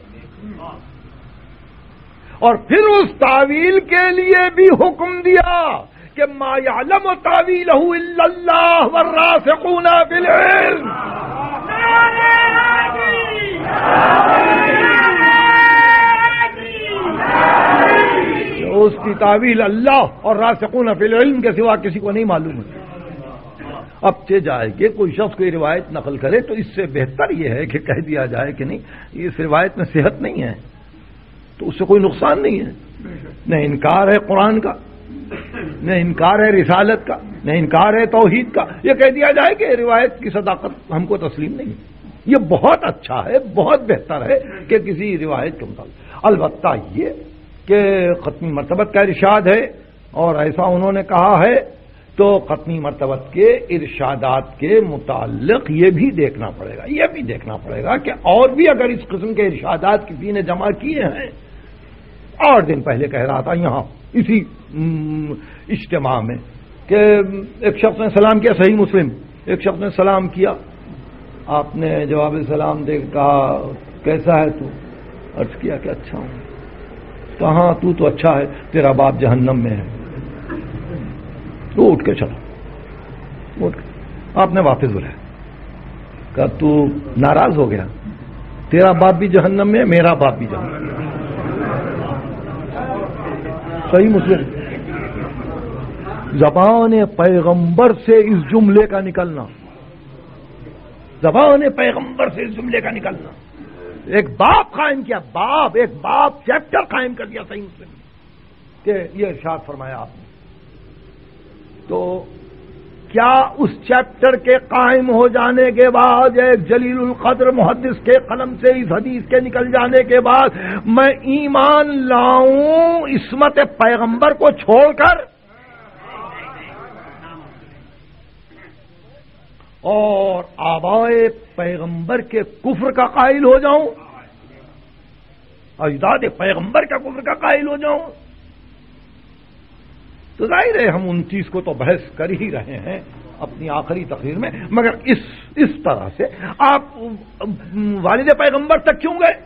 اور پھر اس تعویل کے لیے بھی حکم دیا کہ ما یعلم تعویلہ الا اللہ والراسخون فی العلم، اس کی تعویل اللہ اور راسخون فی العلم کے سوا کسی کو نہیں معلوم ہے۔ اب چہ جائے کہ کوئی شخص کوئی روایت نقل کرے تو اس سے بہتر یہ ہے کہ کہہ دیا جائے کہ نہیں، اس روایت میں صحت نہیں ہے، تو اس سے کوئی نقصان نہیں ہے، نہ انکار ہے قرآن کا، نہ انکار ہے رسالت کا، نہ انکار ہے توحید کا، یہ کہہ دیا جائے کہ روایت کی صداقت ہم کو تسلیم نہیں ہے، یہ بہت اچھا ہے، بہت بہتر ہے کہ کسی روایت کے مطابق۔ البتہ یہ کہ ختمی مرتبت کا ارشاد ہے اور ایسا انہوں نے کہا ہے، تو ختمی مرتبت کے ارشادات کے متعلق یہ بھی دیکھنا پڑے گا، یہ بھی دیکھنا پڑے گا کہ اور بھی اگر اس قسم کے ارشادات کسی نے جمع کیے ہیں۔ اور دن پہلے کہہ رہا تھا یہاں اسی اجتماع میں کہ ایک شخص نے سلام کیا، صحیح مسلم، ایک شخص نے سلام کیا، آپ نے جواب سلام دے کہا کیسا ہے تو؟ عرض کیا کہ اچھا ہوں۔ کہاں تو تو اچھا ہے، تیرا باپ جہنم میں ہے۔ تو اٹھ کے چلا، اٹھ کے آپ نے واپس بلایا، کہا تو ناراض ہو گیا؟ تیرا باپ بھی جہنم میں، میرا باپ بھی جہنم میں۔ صحیح مسلم۔ زبان پیغمبر سے اس جملے کا نکلنا، زبان پیغمبر سے اس جملے کا نکلنا، ایک باپ قائم کیا، باپ ایک باپ چیپٹر قائم کر دیا صحیح مسلم کہ یہ ارشاد فرمایا آپ نے۔ تو کیا اس چیپٹر کے قائم ہو جانے کے بعد، ایک جلیل القدر محدث کے قلم سے اس حدیث کے نکل جانے کے بعد، میں ایمان لاؤں عصمت پیغمبر کو چھوڑ کر اور آبائے پیغمبر کے کفر کا قائل ہو جاؤں، اجداد پیغمبر کا کفر کا قائل ہو جاؤں؟ تو ظاہر ہے ہم ان چیز کو تو بحث کر ہی رہے ہیں اپنی آخری تقریر میں، مگر اس اس طرح سے آپ والد پیغمبر تک کیوں گئے؟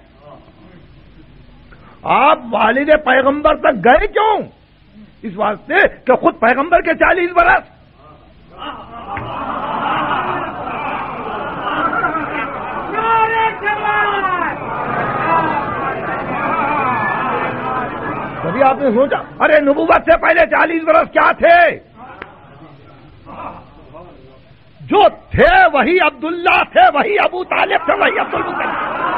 آپ والد پیغمبر تک گئے کیوں؟ اس واسطے کہ خود پیغمبر کے چالیس برس کبھی آپ نے سوچا ارے نبوت سے پہلے چالیس برس کیا تھے؟ جو تھے وہی عبداللہ تھے، وہی ابو طالب تھے، وہی عبد المطلب۔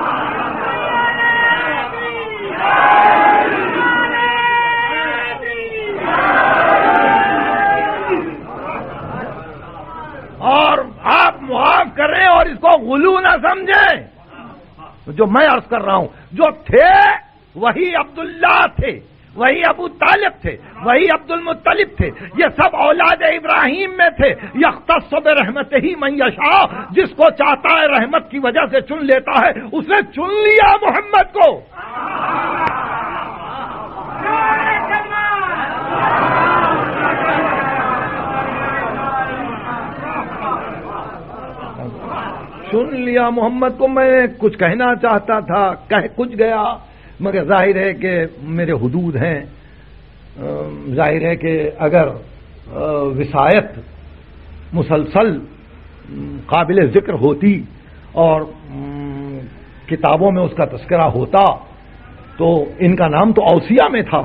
اور آپ معاف کریں اور اس کو غلو نہ سمجھیں، جو میں عرض کر رہا ہوں جو تھے وہی عبداللہ تھے، وہی ابو طالب تھے، وہی عبد المطلب تھے، یہ سب اولاد ابراہیم میں تھے۔ یختص برحمتہ من یشاء، جس کو چاہتا ہے رحمت کی وجہ سے چن لیتا ہے، اس نے چن لیا محمد کو۔ چن لیا محمد کو۔ میں کچھ کہنا چاہتا تھا، کہہ کچھ گیا، مگر ظاہر ہے کہ میرے حدود ہیں۔ ظاہر ہے کہ اگر وصایت مسلسل قابل ذکر ہوتی اور کتابوں میں اس کا تذکرہ ہوتا تو ان کا نام تو اوصیاء میں تھا،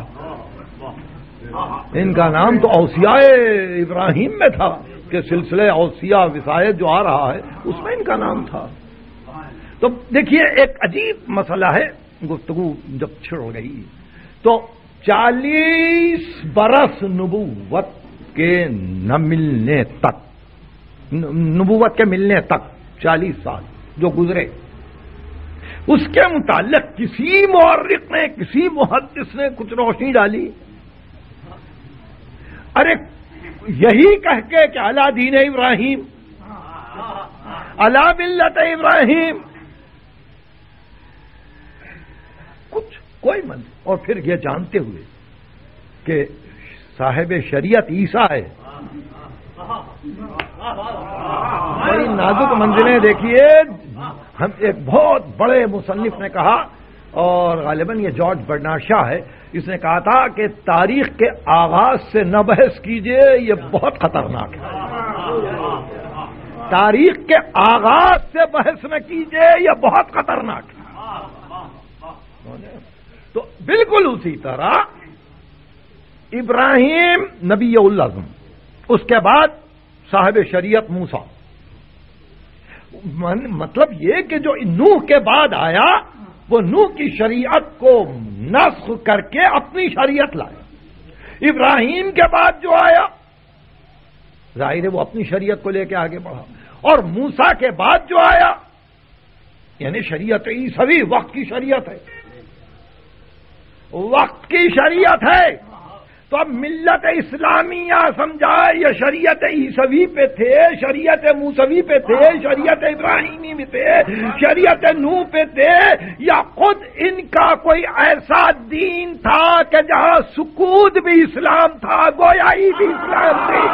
ان کا نام تو اوصیاء ابراہیم میں تھا کہ سلسلے اوصیاء وصایت جو آ رہا ہے اس میں ان کا نام تھا۔ تو دیکھیے ایک عجیب مسئلہ ہے، گفتگو جب چھڑ گئی تو چالیس برس نبوت کے نہ ملنے تک، نبوت کے ملنے تک چالیس سال جو گزرے، اس کے متعلق کسی مورخ نے، کسی محدث نے کچھ روشنی ڈالی؟ ارے یہی کہہ کے کہ علی دین ابراہیم، علی ملت ابراہیم، کچھ کوئی من، اور پھر یہ جانتے ہوئے کہ صاحب شریعت عیسیٰ ہے۔ بڑی نازک منزلیں دیکھیے، ہم ایک بہت بڑے مصنف نے کہا، اور غالباً یہ جارج برنارڈ شاہ ہے، اس نے کہا تھا کہ تاریخ کے آغاز سے نہ بحث کیجئے، یہ بہت خطرناک ہے۔ تاریخ کے آغاز سے بحث نہ کیجئے، یہ بہت خطرناک ہے۔ تو بالکل اسی طرح ابراہیم نبی العظم، اس کے بعد صاحب شریعت موسیٰ، مطلب یہ کہ جو نوح کے بعد آیا وہ نوح کی شریعت کو نسخ کر کے اپنی شریعت لایا۔ ابراہیم کے بعد جو آیا ظاہر ہے وہ اپنی شریعت کو لے کے آگے بڑھا، اور موسیٰ کے بعد جو آیا یعنی شریعت عیسوی، وقت کی شریعت ہے، وقت کی شریعت ہے۔ تو اب ملت اسلامیہ سمجھائے یہ شریعت عیسوی پہ تھے، شریعت موسوی پہ تھے، شریعت ابراہیمی میں تھے، شریعت نوح پہ تھے، یا خود ان کا کوئی ایسا دین تھا کہ جہاں سکوت بھی اسلام تھا، گویائی بھی اسلام تھی۔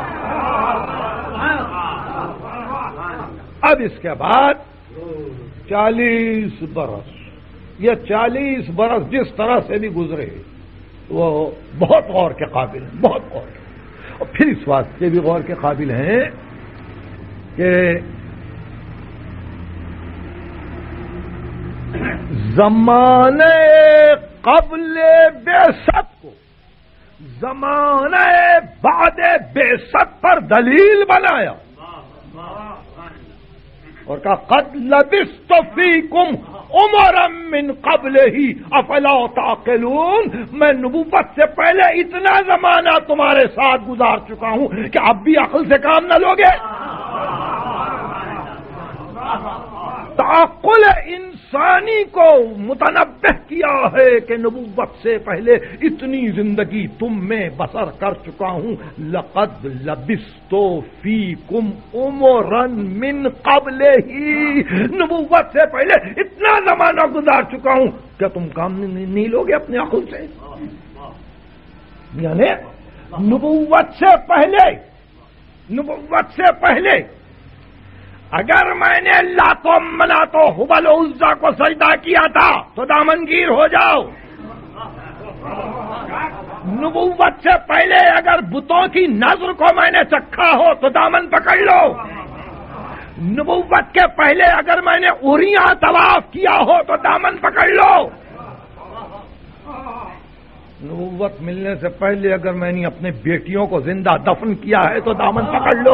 اب اس کے بعد چالیس برس، یہ چالیس برس جس طرح سے بھی گزرے وہ بہت غور کے قابل ہیں، بہت غور کے، اور پھر اس بات کے بھی غور کے قابل ہیں کہ زمانے قبل بعثت کو زمانے بعد بعثت پر دلیل بنایا اور کہا قد لبثت فیکم عمرا من قبل ہی افلا تعقلون، میں نبوت سے پہلے اتنا زمانہ تمہارے ساتھ گزار چکا ہوں کہ اب بھی عقل سے کام نہ لوگے؟ تعقل انسانی کو متنبہ کیا ہے کہ نبوت سے پہلے اتنی زندگی تم میں بسر کر چکا ہوں. لقد لبثت فیکم عمرا من قبل ہی، نبوت سے پہلے اتنا زمانہ گزار چکا ہوں، کیا تم کام نہیں لوگے اپنے عقل سے؟ یعنی نبوت سے پہلے نبوت سے پہلے اگر میں نے لات و منات و حبل و عزا کو سجدہ کیا تھا تو دامنگیر ہو جاؤ. نبوت سے پہلے اگر بتوں کی نظر کو میں نے چکھا ہو تو دامن پکڑ لو. نبوت کے پہلے اگر میں نے اریاں طواف کیا ہو تو دامن پکڑ لو. نبوت ملنے سے پہلے اگر میں نے اپنے بیٹیوں کو زندہ دفن کیا ہے تو دامن پکڑ لو.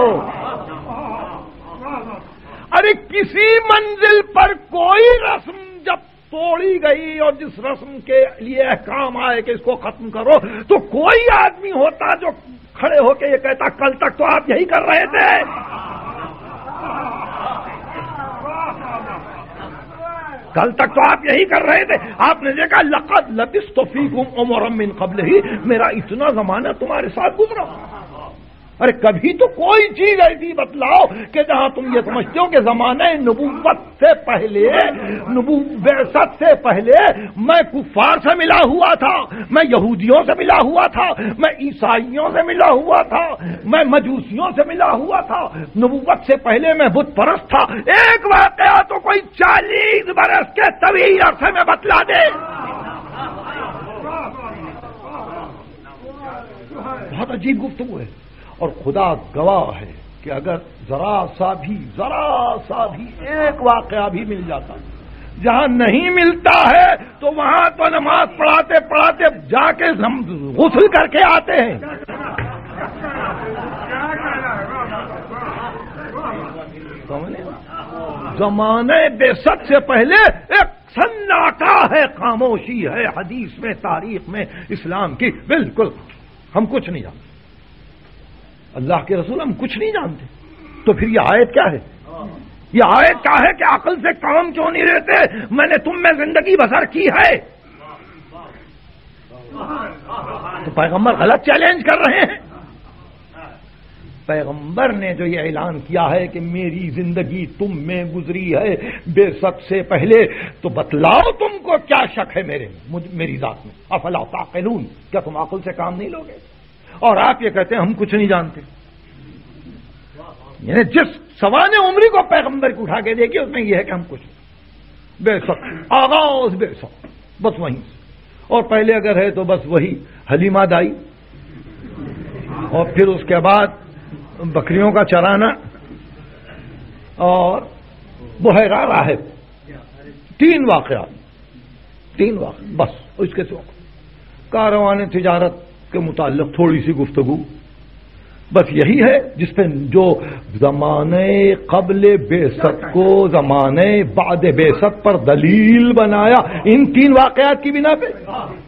ارے کسی منزل پر کوئی رسم جب توڑی گئی اور جس رسم کے لیے احکام آئے کہ اس کو ختم کرو تو کوئی آدمی ہوتا جو کھڑے ہو کے یہ کہتا کل تک تو آپ یہی کر رہے تھے. کل تک تو آپ یہی کر رہے تھے. آپ نے دیکھا لقد لبثت فیکم عمرا من قبل ہی، میرا اتنا زمانہ تمہارے ساتھ گزرا. ارے کبھی تو کوئی چیز ایسی بتلاؤ کہ جہاں تم یہ سمجھتے ہو کہ زمانے نبوت سے پہلے، بعثت سے پہلے میں کفار سے ملا ہوا تھا، میں یہودیوں سے ملا ہوا تھا، میں عیسائیوں سے ملا ہوا تھا، میں مجوسیوں سے ملا ہوا تھا، نبوت سے پہلے میں بت پرست تھا. ایک واقعہ تو کوئی چالیس برس کے طویل عرصے میں بتلا دے. بہت عجیب گفتگو ہے. اور خدا گواہ ہے کہ اگر ذرا سا بھی ذرا سا بھی ایک واقعہ بھی مل جاتا، جہاں نہیں ملتا ہے تو وہاں تو نماز پڑھاتے پڑھاتے جا کے غسل کر کے آتے ہیں. زمانے بعثت سے پہلے ایک سناٹا ہے، خاموشی ہے حدیث میں، تاریخ میں اسلام کی. بالکل ہم کچھ نہیں جانتے، اللہ کے رسول ہم کچھ نہیں جانتے. تو پھر یہ آیت کیا ہے؟ یہ آیت کیا ہے کہ عقل سے کام کیوں نہیں لیتے؟ میں نے تم میں زندگی بسر کی ہے. تو پیغمبر غلط چیلنج کر رہے ہیں. پیغمبر نے جو یہ اعلان کیا ہے کہ میری زندگی تم میں گزری ہے بعثت سے پہلے، تو بتلاؤ تم کو کیا شک ہے میرے میری ذات میں؟ افلا تعقلون، کیا تم عقل سے کام نہیں لوگے؟ اور آپ یہ کہتے ہیں ہم کچھ نہیں جانتے. یعنی جس سوانح عمری کو پیغمبر کو اٹھا کے دیکھیے اس میں یہ ہے کہ ہم کچھ بے شک آغاز بے شک بس وہیں سے. اور پہلے اگر ہے تو بس وہی حلیمہ دائی، اور پھر اس کے بعد بکریوں کا چرانا اور بحیرہ راہب. تین واقعات تین واقع بس. اس کے سوا کاروان تجارت کے متعلق تھوڑی سی گفتگو بس یہی ہے جس پہ جو زمانے قبل بعثت کو زمانے بعد بعثت پر دلیل بنایا ان تین واقعات کی بنا پہ.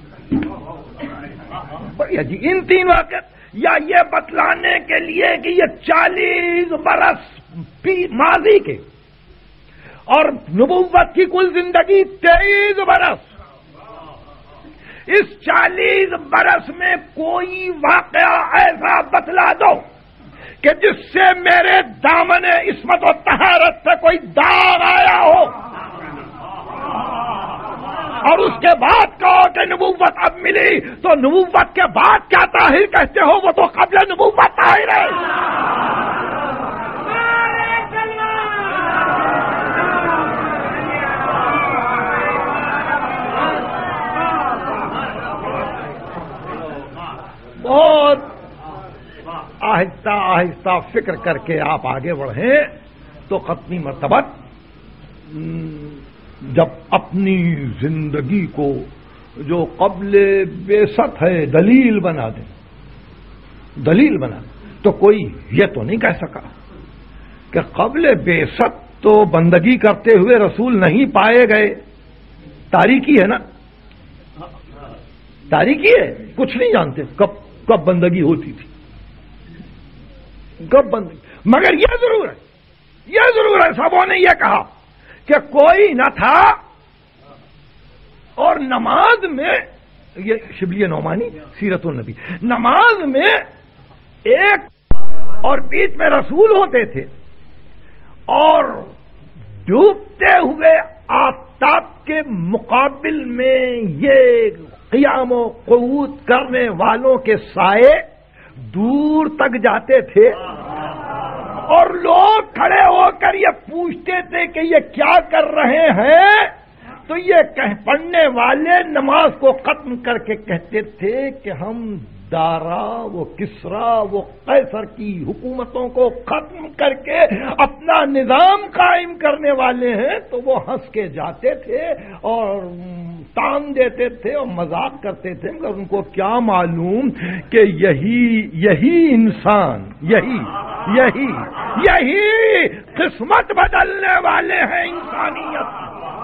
بڑھیا جی. ان تین واقعات یا یہ بتلانے کے لیے کہ یہ چالیس برس ماضی کے اور نبوت کی کل زندگی تیئیس برس، اس چالیس برس میں کوئی واقعہ ایسا بتلا دو کہ جس سے میرے دامن عصمت و طہارت سے کوئی داغ آیا ہو، اور اس کے بعد کہو کہ نبوت اب ملی تو نبوت کے بعد کیا طاہر کہتے ہو؟ وہ تو قبل نبوت طاہر ہے. آہستہ آہستہ فکر کر کے آپ آگے بڑھیں تو ختمی مرتبہ جب اپنی زندگی کو جو قبل بعثت ہے دلیل بنا دیں، دلیل بنا دیں، تو کوئی یہ تو نہیں کہہ سکا کہ قبل بعثت تو بندگی کرتے ہوئے رسول نہیں پائے گئے۔ تاریکی ہے نا، تاریکی ہے، کچھ نہیں جانتے کب کب بندگی ہوتی تھی، کب بندگی، مگر یہ ضرور ہے، یہ ضرور ہے سبوں نے یہ کہا کہ کوئی نہ تھا اور نماز میں، یہ شبلی نعمانی سیرت النبی، نماز میں ایک اور بیچ میں رسول ہوتے تھے اور ڈوبتے ہوئے آفتاب کے مقابل میں یہ قیام و قعود کرنے والوں کے سائے دور تک جاتے تھے اور لوگ کھڑے ہو کر یہ پوچھتے تھے کہ یہ کیا کر رہے ہیں، تو یہ پڑھنے والے نماز کو ختم کر کے کہتے تھے کہ ہم دارا وہ کسرا وہ قیصر کی حکومتوں کو ختم کر کے اپنا نظام قائم کرنے والے ہیں۔ تو وہ ہنس کے جاتے تھے اور تان دیتے تھے اور مذاق کرتے تھے، مگر ان کو کیا معلوم کہ یہی یہی انسان یہی یہی یہی قسمت بدلنے والے ہیں انسانیت۔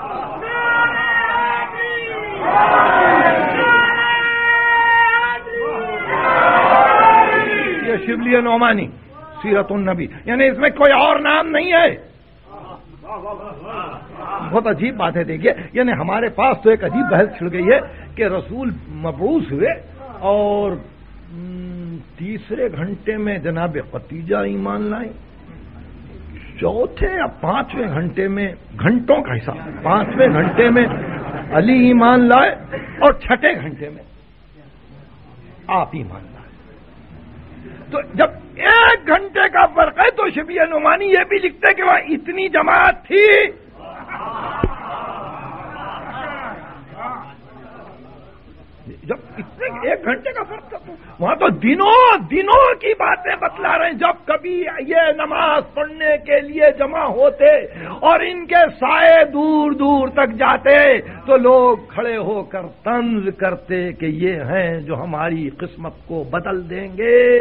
یہ شبلی نعمانی سیرت النبی، یعنی اس میں کوئی اور نام نہیں ہے۔ بہت عجیب بات ہے، دیکھیے، یعنی ہمارے پاس تو ایک عجیب بحث چھڑ گئی ہے کہ رسول مبعوث ہوئے اور تیسرے گھنٹے میں جناب ختیجہ ایمان لائیں، چوتھے یا پانچویں گھنٹے میں، گھنٹوں کا حساب، پانچویں گھنٹے میں علی ایمان لائے اور چھٹے گھنٹے میں آپ ایمان لائے۔ تو جب ایک گھنٹے کا فرق ہے تو شبیہ نعمانی یہ بھی لکھتے کہ وہاں اتنی جماعت تھی۔ جب اتنے ایک گھنٹے کا فرق تھا وہاں تو دنوں دنوں کی باتیں بتلا رہے ہیں، جب کبھی یہ نماز پڑھنے کے لیے جمع ہوتے اور ان کے سائے دور دور تک جاتے تو لوگ کھڑے ہو کر طنز کرتے کہ یہ ہیں جو ہماری قسمت کو بدل دیں گے۔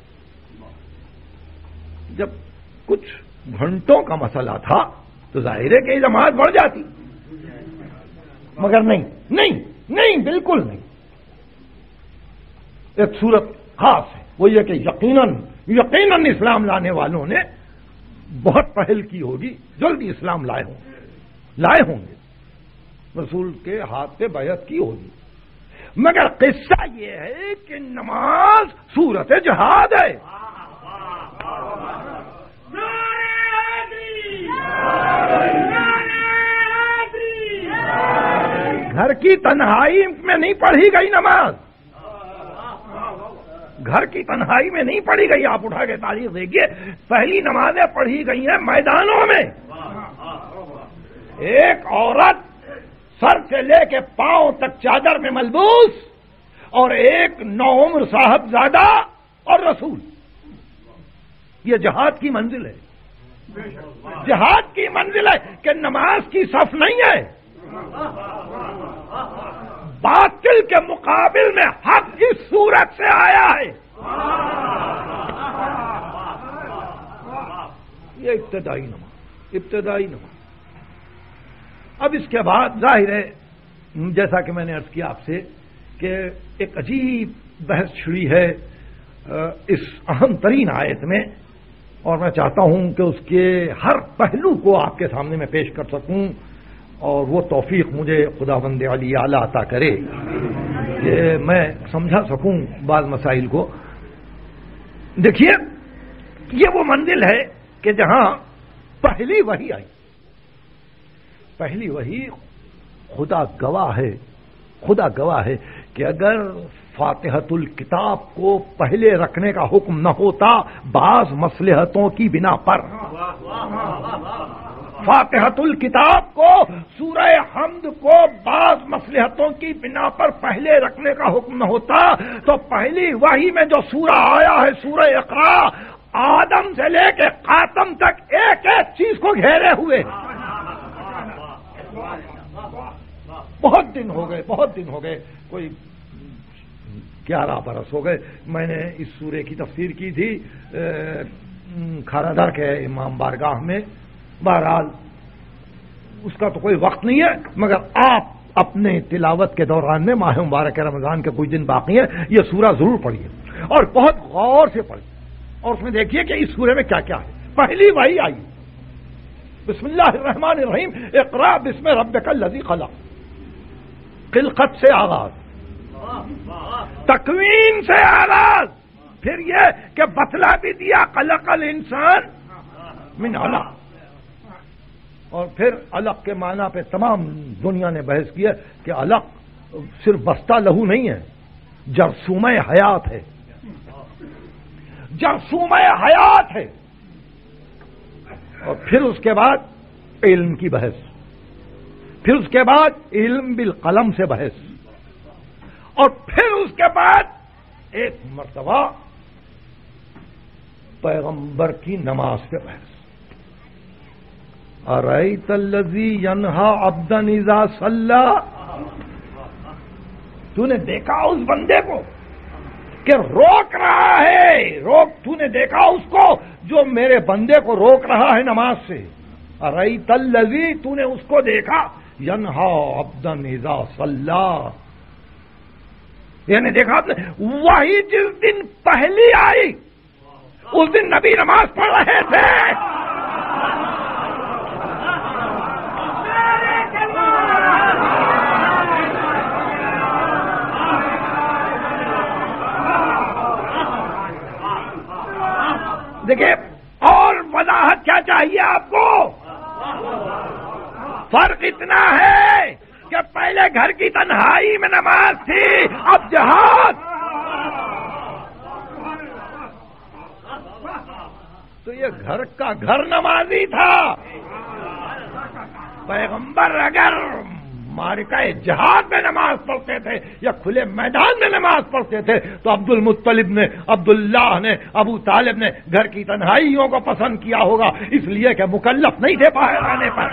جب کچھ گھنٹوں کا مسئلہ تھا تو ظاہر ہے کہ جماعت بڑھ جاتی، مگر نہیں نہیں نہیں بالکل نہیں۔ ایک صورت خاص ہے، وہ یہ کہ یقیناً یقیناً اسلام لانے والوں نے بہت پہل کی ہوگی، جلدی اسلام لائے ہوں گے لائے ہوں گے رسول کے ہاتھ پہ بیعت کی ہوگی، مگر قصہ یہ ہے کہ نماز صورت جہاد ہے۔ گھر کی تنہائی میں نہیں پڑھی گئی نماز، گھر کی تنہائی میں نہیں پڑھی گئی۔ آپ اٹھا کے تاریخ دیکھیے، پہلی نمازیں پڑھی گئی ہیں میدانوں میں۔ ایک عورت سر سے لے کے پاؤں تک چادر میں ملبوس اور ایک نوعمر صاحبزادہ اور رسول، یہ جہاد کی منزل ہے، جہاد کی منزل ہے کہ نماز کی صف نہیں ہے، باطل کے مقابل میں حق جس صورت سے آیا ہے یہ ابتدائی نماز ابتدائی نماز اب اس کے بعد ظاہر ہے جیسا کہ میں نے عرض کیا آپ سے کہ ایک عجیب بحث چھڑی ہے اس اہم ترین آیت میں، اور میں چاہتا ہوں کہ اس کے ہر پہلو کو آپ کے سامنے میں پیش کر سکوں اور وہ توفیق مجھے خداوند علی اعلیٰ عطا کرے کہ میں سمجھا سکوں بعض مسائل کو۔ دیکھیے، یہ وہ منزل ہے کہ جہاں پہلی وحی آئی، پہلی وحی خدا گواہ ہے خدا گواہ ہے کہ اگر فاتحۃ الکتاب کو پہلے رکھنے کا حکم نہ ہوتا بعض مصلحتوں کی بنا پر فاتحۃ الکتاب کو، سورہ حمد کو بعض مصلحتوں کی بنا پر پہلے رکھنے کا حکم نہ ہوتا تو پہلی وحی میں جو سورہ آیا ہے سورہ اقرا، آدم سے لے کے خاتم تک ایک ایک چیز کو گھیرے ہوئے۔ بہت دن ہو گئے بہت دن ہو گئے کوئی گیارہ برس ہو گئے، میں نے اس سورے کی تفسیر کی تھی کھارا در کے امام بارگاہ میں۔ بہرحال اس کا تو کوئی وقت نہیں ہے، مگر آپ اپنے تلاوت کے دوران میں ماہ مبارک رمضان کے کچھ دن باقی ہیں، یہ سورہ ضرور پڑھیے اور بہت غور سے پڑھیے، اور اس میں دیکھیے کہ اس سورے میں کیا کیا ہے۔ پہلی وحی آئی بسم اللہ الرحمن الرحیم، اقرا بسم ربک الذی خلق، خلقت سے آغاز، تکوین سے آغاز، پھر یہ کہ بتلا بھی دیا خلق الانسان من علق، اور پھر علق کے معنی پہ تمام دنیا نے بحث کی ہے کہ علق صرف بستہ لہو نہیں ہے، جرثومہ حیات ہے، جرثومہ حیات ہے۔ اور پھر اس کے بعد علم کی بحث، پھر اس کے بعد علم بالقلم سے بحث، اور پھر اس کے بعد ایک مرتبہ پیغمبر کی نماز پہ بحث۔ ارأیت الذی ینہا عبدا اذا صلی، تو نے دیکھا اس بندے کو کہ روک رہا ہے، روک تو نے دیکھا اس کو جو میرے بندے کو روک رہا ہے نماز سے۔ ارأیت الذی، تو نے اس کو دیکھا ینہا عبدا اذا صلی، یعنی دیکھا آپ نے وہی جس دن پہلی آئی اس دن نبی نماز پڑھ رہے تھے۔ دیکھیے اور وضاحت کیا چاہیے آپ کو؟ فرق اتنا ہے کہ پہلے گھر کی تنہائی میں نماز تھی، اب جہاد۔ تو یہ گھر کا گھر نمازی تھا۔ پیغمبر اگر معرکہ جہاد میں نماز پڑھتے تھے یا کھلے میدان میں نماز پڑھتے تھے تو عبد المطلب نے، عبداللہ نے، ابو طالب نے گھر کی تنہائیوں کو پسند کیا ہوگا، اس لیے کہ مکلف نہیں تھے باہر آنے پر۔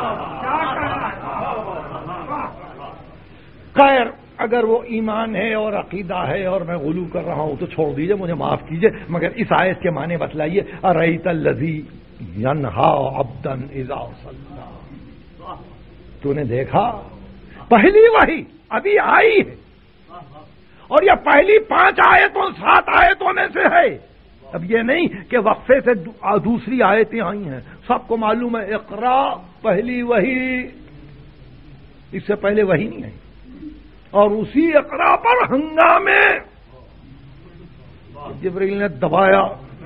خیر اگر وہ ایمان ہے اور عقیدہ ہے اور میں غلو کر رہا ہوں تو چھوڑ دیجئے، مجھے معاف کیجئے، مگر اس آیت کے معنی بتلائیے۔ ارأیت الذی ینہا عبدا اذا صلی، تو نے دیکھا پہلی وحی ابھی آئی ہے، اور یہ پہلی پانچ آیتوں سات آیتوں میں سے ہے۔ اب یہ نہیں کہ وقفے سے دوسری آیتیں آئی ہیں، سب کو معلوم ہے اقرا پہلی وحی، اس سے پہلے وحی نہیں آئی، اور اسی اقرا پر ہنگامے جبرائیل نے دبایا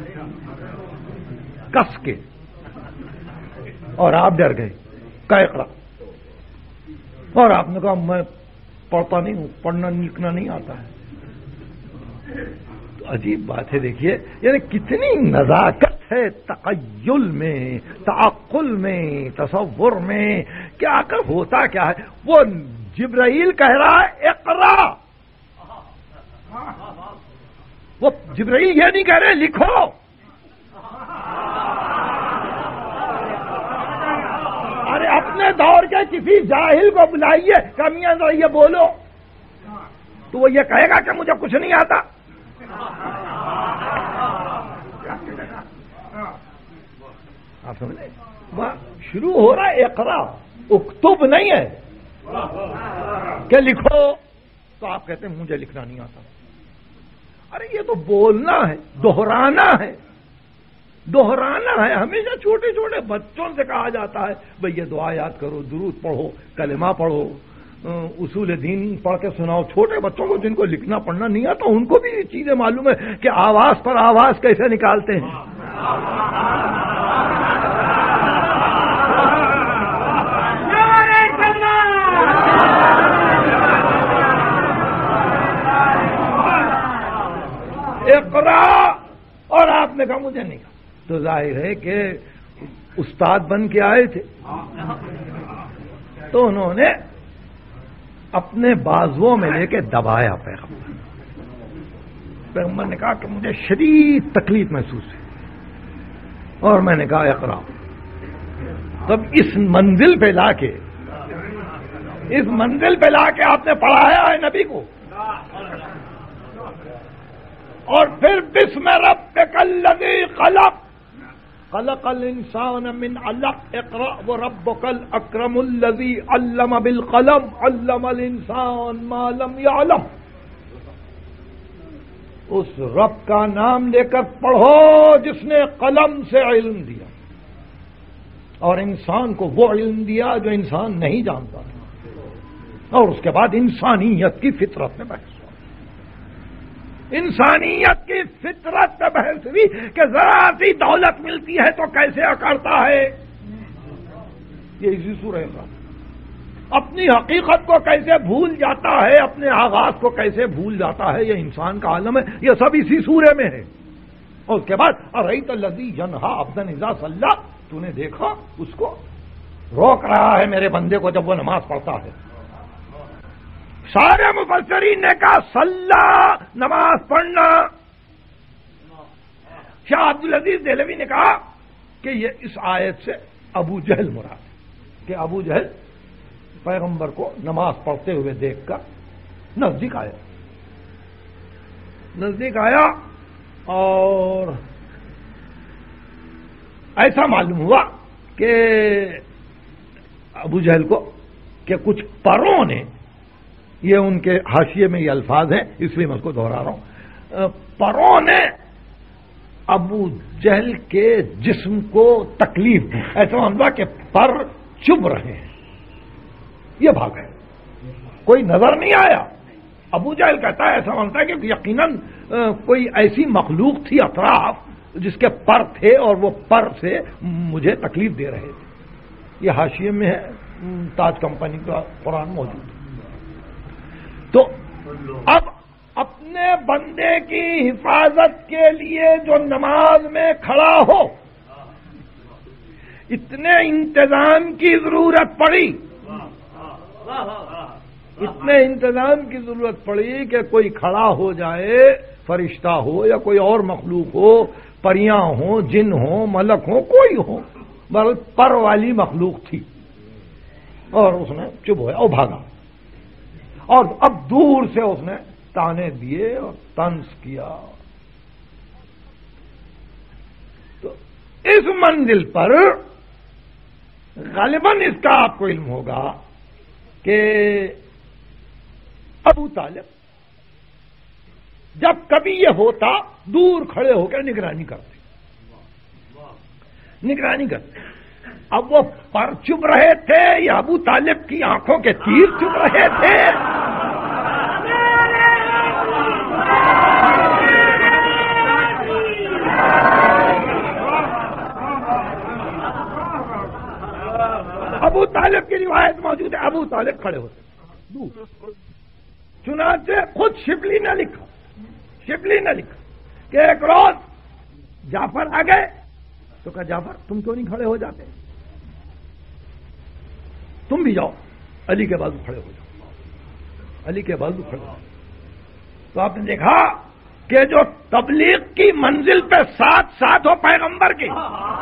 کس کے، اور آپ ڈر گئے کا اقرا، اور آپ نے کہا میں پڑھتا نہیں ہوں، پڑھنا لکھنا نہیں آتا ہے۔ تو عجیب بات ہے، دیکھیے یعنی کتنی نزاکت ہے تخیل میں، تعقل میں، تصور میں، کہ آخر ہوتا کیا ہے؟ وہ جبرائیل کہہ رہا ہے اقرا، وہ جبرائیل یہ نہیں کہہ رہے لکھو۔ ارے اپنے دور کے کسی جاہل کو بلائیے کہ میاں ذرا یہ بولو، تو وہ یہ کہے گا کہ مجھے کچھ نہیں آتا۔ آپ سمجھے؟ شروع ہو رہا ہے اقرا، اکتب نہیں ہے کہ لکھو، تو آپ کہتے ہیں مجھے لکھنا نہیں آتا۔ ارے یہ تو بولنا ہے، دہرانا ہے، دہرانا ہے۔ ہمیشہ چھوٹے چھوٹے بچوں سے کہا جاتا ہے بھئی یہ دعا یاد کرو، درود پڑھو، کلمہ پڑھو، اصول دین پڑھ کے سناؤ۔ چھوٹے بچوں کو جن کو لکھنا پڑھنا نہیں آتا ان کو بھی یہ چیزیں معلوم ہے کہ آواز پر آواز کیسے نکالتے ہیں۔ اقرا، اور آپ نے کہا مجھے نہیں کہا، تو ظاہر ہے کہ استاد بن کے آئے تھے تو انہوں نے اپنے بازوؤں میں لے کے دبایا پیغمبر پیغمبر نے کہا کہ مجھے شدید تکلیف محسوس ہے، اور میں نے کہا اقرا. تب اس منزل پہ لا کے اس منزل پہ لا کے آپ نے پڑھایا ہے نبی کو، اور پھر بسم ربک الذی خلق خلق الانسان من علق اقرأ وربک الاکرم الذی علم بالقلم علم الانسان ما لم یعلم. اس رب کا نام لے کر پڑھو جس نے قلم سے علم دیا اور انسان کو وہ علم دیا جو انسان نہیں جانتا تھا. اور اس کے بعد انسانیت کی فطرت میں بحث ہوا، انسانیت کی فطرت میں بحث ہوئی کہ ذرا سی دولت ملتی ہے تو کیسے اکڑتا ہے. یہ اسی سورہ کا اپنی حقیقت کو کیسے بھول جاتا ہے، اپنے آغاز کو کیسے بھول جاتا ہے، یہ انسان کا عالم ہے. یہ سب اسی سورے میں ہے. اور اس کے بعد ارأیت الذی ینہی عبدا اذا صلی، تو نے دیکھا اس کو روک رہا ہے میرے بندے کو جب وہ نماز پڑھتا ہے. سارے مفسرین نے کہا صلی نماز پڑھنا. شاہ عبدالعزیز دہلوی نے کہا کہ یہ اس آیت سے ابو جہل مراد ہے کہ ابو جہل پیغمبر کو نماز پڑھتے ہوئے دیکھ کر نزدیک آیا نزدیک آیا اور ایسا معلوم ہوا کہ ابو جہل کو کہ کچھ پروں نے، یہ ان کے حاشیے میں یہ الفاظ ہیں اس لیے میں اس کو دہرا رہا ہوں، پروں نے ابو جہل کے جسم کو تکلیف دی. ایسا معلوم کہ پر چبھ رہے ہیں، یہ بھاگ ہے، کوئی نظر نہیں آیا. ابو جہل کہتا ہے ایسا مانتا ہے کہ یقیناً کوئی ایسی مخلوق تھی اطراف جس کے پر تھے اور وہ پر سے مجھے تکلیف دے رہے تھے. یہ حاشیے میں ہے، تاج کمپنی کا قرآن موجود ہے. تو اب اپنے بندے کی حفاظت کے لیے جو نماز میں کھڑا ہو، اتنے انتظام کی ضرورت پڑی اتنے انتظام کی ضرورت پڑی کہ کوئی کھڑا ہو جائے، فرشتہ ہو یا کوئی اور مخلوق ہو، پریاں ہوں، جن ہوں، ملک ہوں، کوئی ہو، بل پر والی مخلوق تھی. اور اس نے چپ ہوا اور بھاگا، اور اب دور سے اس نے تانے دیے اور طنز کیا. تو اس منزل پر غالباً اس کا آپ کو علم ہوگا کہ ابو طالب جب کبھی یہ ہوتا دور کھڑے ہو کر نگرانی کرتے نگرانی کرتے اب وہ پر چپ رہے تھے یا ابو طالب کی آنکھوں کے تیر چپ رہے تھے؟ ابو طالب کی روایت موجود ہے، ابو طالب کھڑے ہوتے دور. چنانچہ خود شبلی نے لکھا شبلی نے لکھا کہ ایک روز جعفر آ گئے تو کہا جعفر تم کیوں نہیں کھڑے ہو جاتے، تم بھی جاؤ علی کے بازو کھڑے ہو جاؤ علی کے بازو کھڑے ہو. تو آپ نے دیکھا کہ جو تبلیغ کی منزل پہ ساتھ ساتھ ہو پیغمبر کی،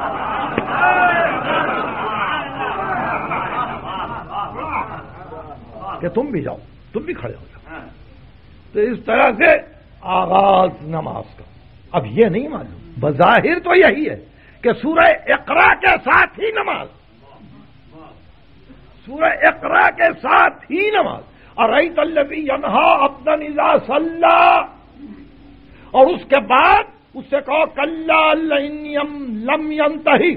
کہ تم بھی جاؤ تم بھی کھڑے ہو جاؤ. تو اس طرح سے آغاز نماز کا. اب یہ نہیں معلوم، بظاہر تو یہی ہے کہ سورہ اقرا کے ساتھ ہی نماز سورہ اقرا کے ساتھ ہی نماز. ارأیت الذی ینہی عبدا اذا صلی، اور اس کے بعد اس سے کہو کلا لئن لم ینتہی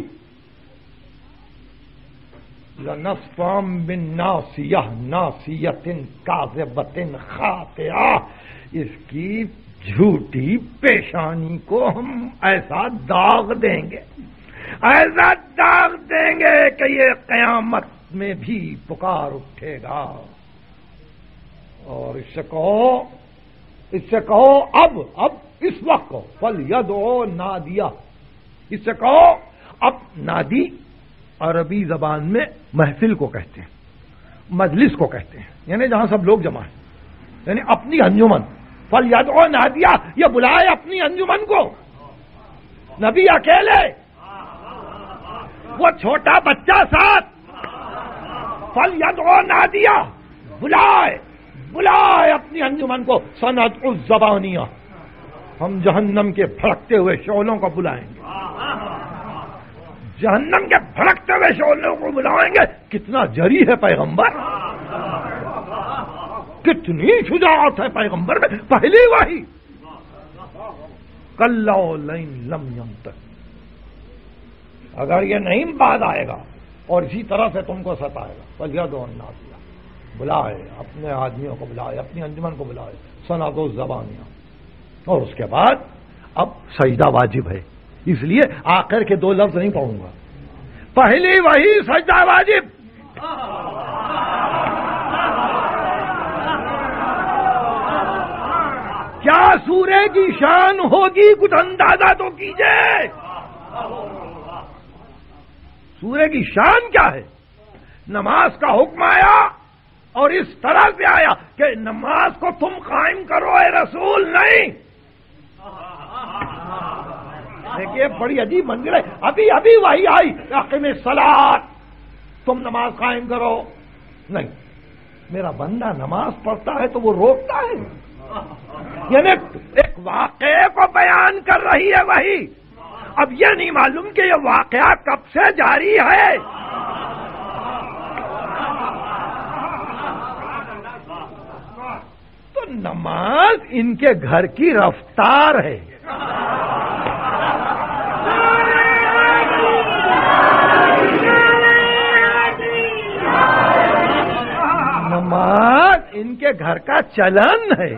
لنصفا بالناصیہ ناصیۃ کاذبۃ خاطئہ. اس کی جھوٹی پیشانی کو ہم ایسا داغ دیں گے ایسا داغ دیں گے کہ یہ قیامت میں بھی پکار اٹھے گا. اور اس سے کہو اس سے کہو اب اب اس وقت کو فلیدعو نادیہ، اس سے کہو اب نادی عربی زبان میں محفل کو کہتے ہیں، مجلس کو کہتے ہیں، یعنی جہاں سب لوگ جمع ہیں، یعنی اپنی انجمن. فلیدعو نادیہ، یہ بلائے اپنی انجمن کو. نبی اکیلے، وہ چھوٹا بچہ ساتھ. فلیدعو نادیہ، بلائے بلائے اپنی انجمن کو. سندعو الزبانیہ، ہم جہنم کے بھڑکتے ہوئے شعلوں کو بلائیں گے، جہنم کے بھڑکتے ہوئے شعلوں کو بلائیں گے. کتنا جری ہے پیغمبر، کتنی شجاعت ہے پیغمبر میں. پہلی وحی کلا لئن لم ینطق، اگر یہ نہیں بعد آئے گا اور اسی طرح سے تم کو ستائے گا. فلیدعو النادیہ، بلائے اپنے آدمیوں کو، بلائے اپنی انجمن کو، بلائے سندعو الزبانیہ. اور اس کے بعد اب سجدہ واجب ہے، اس لیے آخر کے دو لفظ نہیں پڑھوں گا. پہلی وحی سجدہ واجب. کیا سورے کی شان ہوگی، کچھ اندازہ تو کیجئے. سورے کی شان کیا ہے؟ نماز کا حکم آیا اور اس طرح سے آیا کہ نماز کو تم قائم کرو اے رسول. نہیں، دیکھیے بڑی عجیب منظر ہے. ابھی ابھی وہی آئی اقیم الصلاۃ، تم نماز قائم کرو. نہیں، میرا بندہ نماز پڑھتا ہے تو وہ روکتا ہے، یعنی ایک واقعے کو بیان کر رہی ہے وہی. اب یہ نہیں معلوم کہ یہ واقعہ کب سے جاری ہے. تو نماز ان کے گھر کی رفتار ہے. نماز ان کے گھر کا چلن ہے.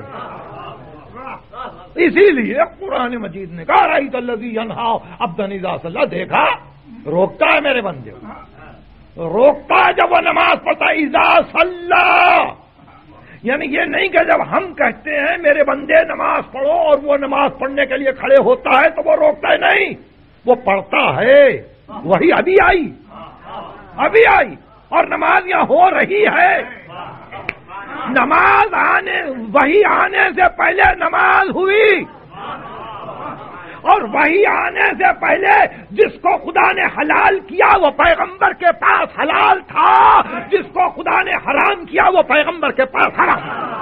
اسی لیے قرآن مجید نے کہا رأیت الذی ینہا عبدا اذا صلی، دیکھا روکتا ہے میرے بندے کو، روکتا ہے جب وہ نماز پڑھتا ہے. اذا صلی، یعنی یہ نہیں کہ جب ہم کہتے ہیں میرے بندے نماز پڑھو اور وہ نماز پڑھنے کے لیے کھڑے ہوتا ہے تو وہ روکتا ہے. نہیں، وہ پڑھتا ہے. وہی ابھی آئی، ابھی آئی اور نماز یہاں ہو رہی ہے. نماز آنے، وہی آنے سے پہلے نماز ہوئی، اور وہی آنے سے پہلے جس کو خدا نے حلال کیا وہ پیغمبر کے پاس حلال تھا، جس کو خدا نے حرام کیا وہ پیغمبر کے پاس حرام.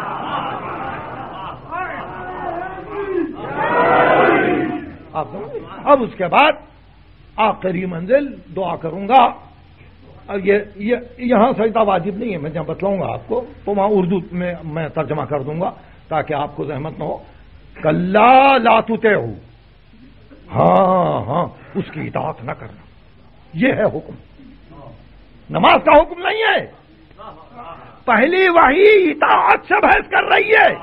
اب اس کے بعد آخری منزل دعا کروں گا. اب یہ یہاں سجدہ واجب نہیں ہے، میں جہاں بتلاؤں گا آپ کو تو وہاں اردو میں میں ترجمہ کر دوں گا تاکہ آپ کو زحمت نہ ہو. کلا لا تطعہ، ہاں ہاں اس کی اطاعت نہ کرنا، یہ ہے حکم. نماز کا حکم نہیں ہے. پہلی وحی اطاعت سے بحث کر رہی ہے.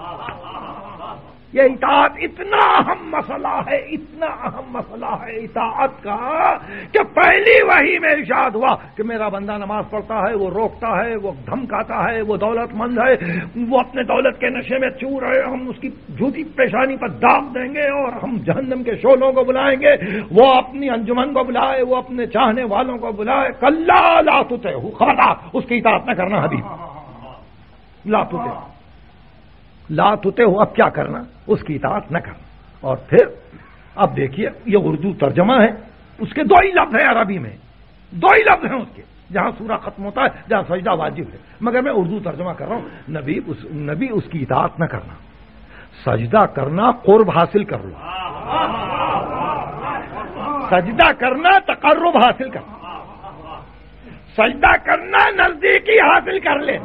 یہ اطاعت اتنا اہم مسئلہ ہے، اتنا اہم مسئلہ ہے اطاعت کا کہ پہلی وحی میں ارشاد ہوا کہ میرا بندہ نماز پڑھتا ہے، وہ روکتا ہے، وہ دھمکاتا ہے، وہ دولت مند ہے، وہ اپنے دولت کے نشے میں چور ہے، ہم اس کی جھوٹی پیشانی پر داغ دیں گے اور ہم جہنم کے شعلوں کو بلائیں گے. وہ اپنی انجمن کو بلائے، وہ اپنے چاہنے والوں کو بلائے. کلا لا تطعہ، خبردار اس کی اطاعت نہ کرنا. حبیب لا تطعہ، لا تطعہ ہو، اب کیا کرنا؟ اس کی اطاعت نہ کرنا. اور پھر اب دیکھیے یہ اردو ترجمہ ہے، اس کے دو ہی لفظ ہیں عربی میں، دو ہی لفظ ہیں اس کے، جہاں سورہ ختم ہوتا ہے جہاں سجدہ واجب ہے. مگر میں اردو ترجمہ کر رہا ہوں. نبی اس نبی اس کی اطاعت نہ کرنا، سجدہ کرنا قرب حاصل کر لو، سجدہ کرنا تقرب حاصل کرنا، سجدہ کرنا نزدیکی حاصل کر لینا.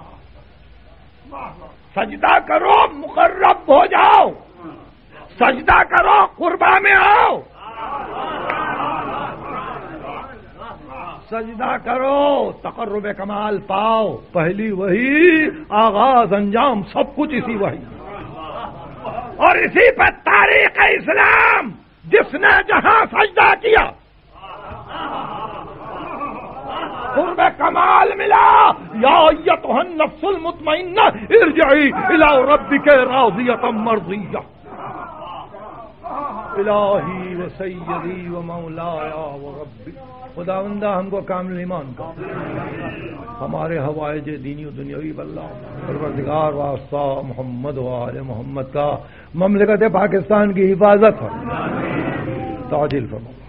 سجدہ کرو مقرب ہو جاؤ، سجدہ کرو قربا میں آؤ، سجدہ کرو تقرب کمال پاؤ. پہلی وہی، آغاز انجام سب کچھ اسی وہی، اور اسی پر تاریخ اسلام. جس نے جہاں سجدہ کیا قرب کمال ملا. یا ایتھا النفس المطمئنہ ارجعی الی ربک راضیۃ مرضیہ. الہی و سیدی و مولایا و ربی، خداوندہ ہم کو کامل ایمان کا، ہمارے حوائج دینی و دنیاوی باللہ، پروردگار واسطہ محمد و آل محمد کا، مملکت پاکستان کی حفاظت ہو، تعجیل فرماؤ۔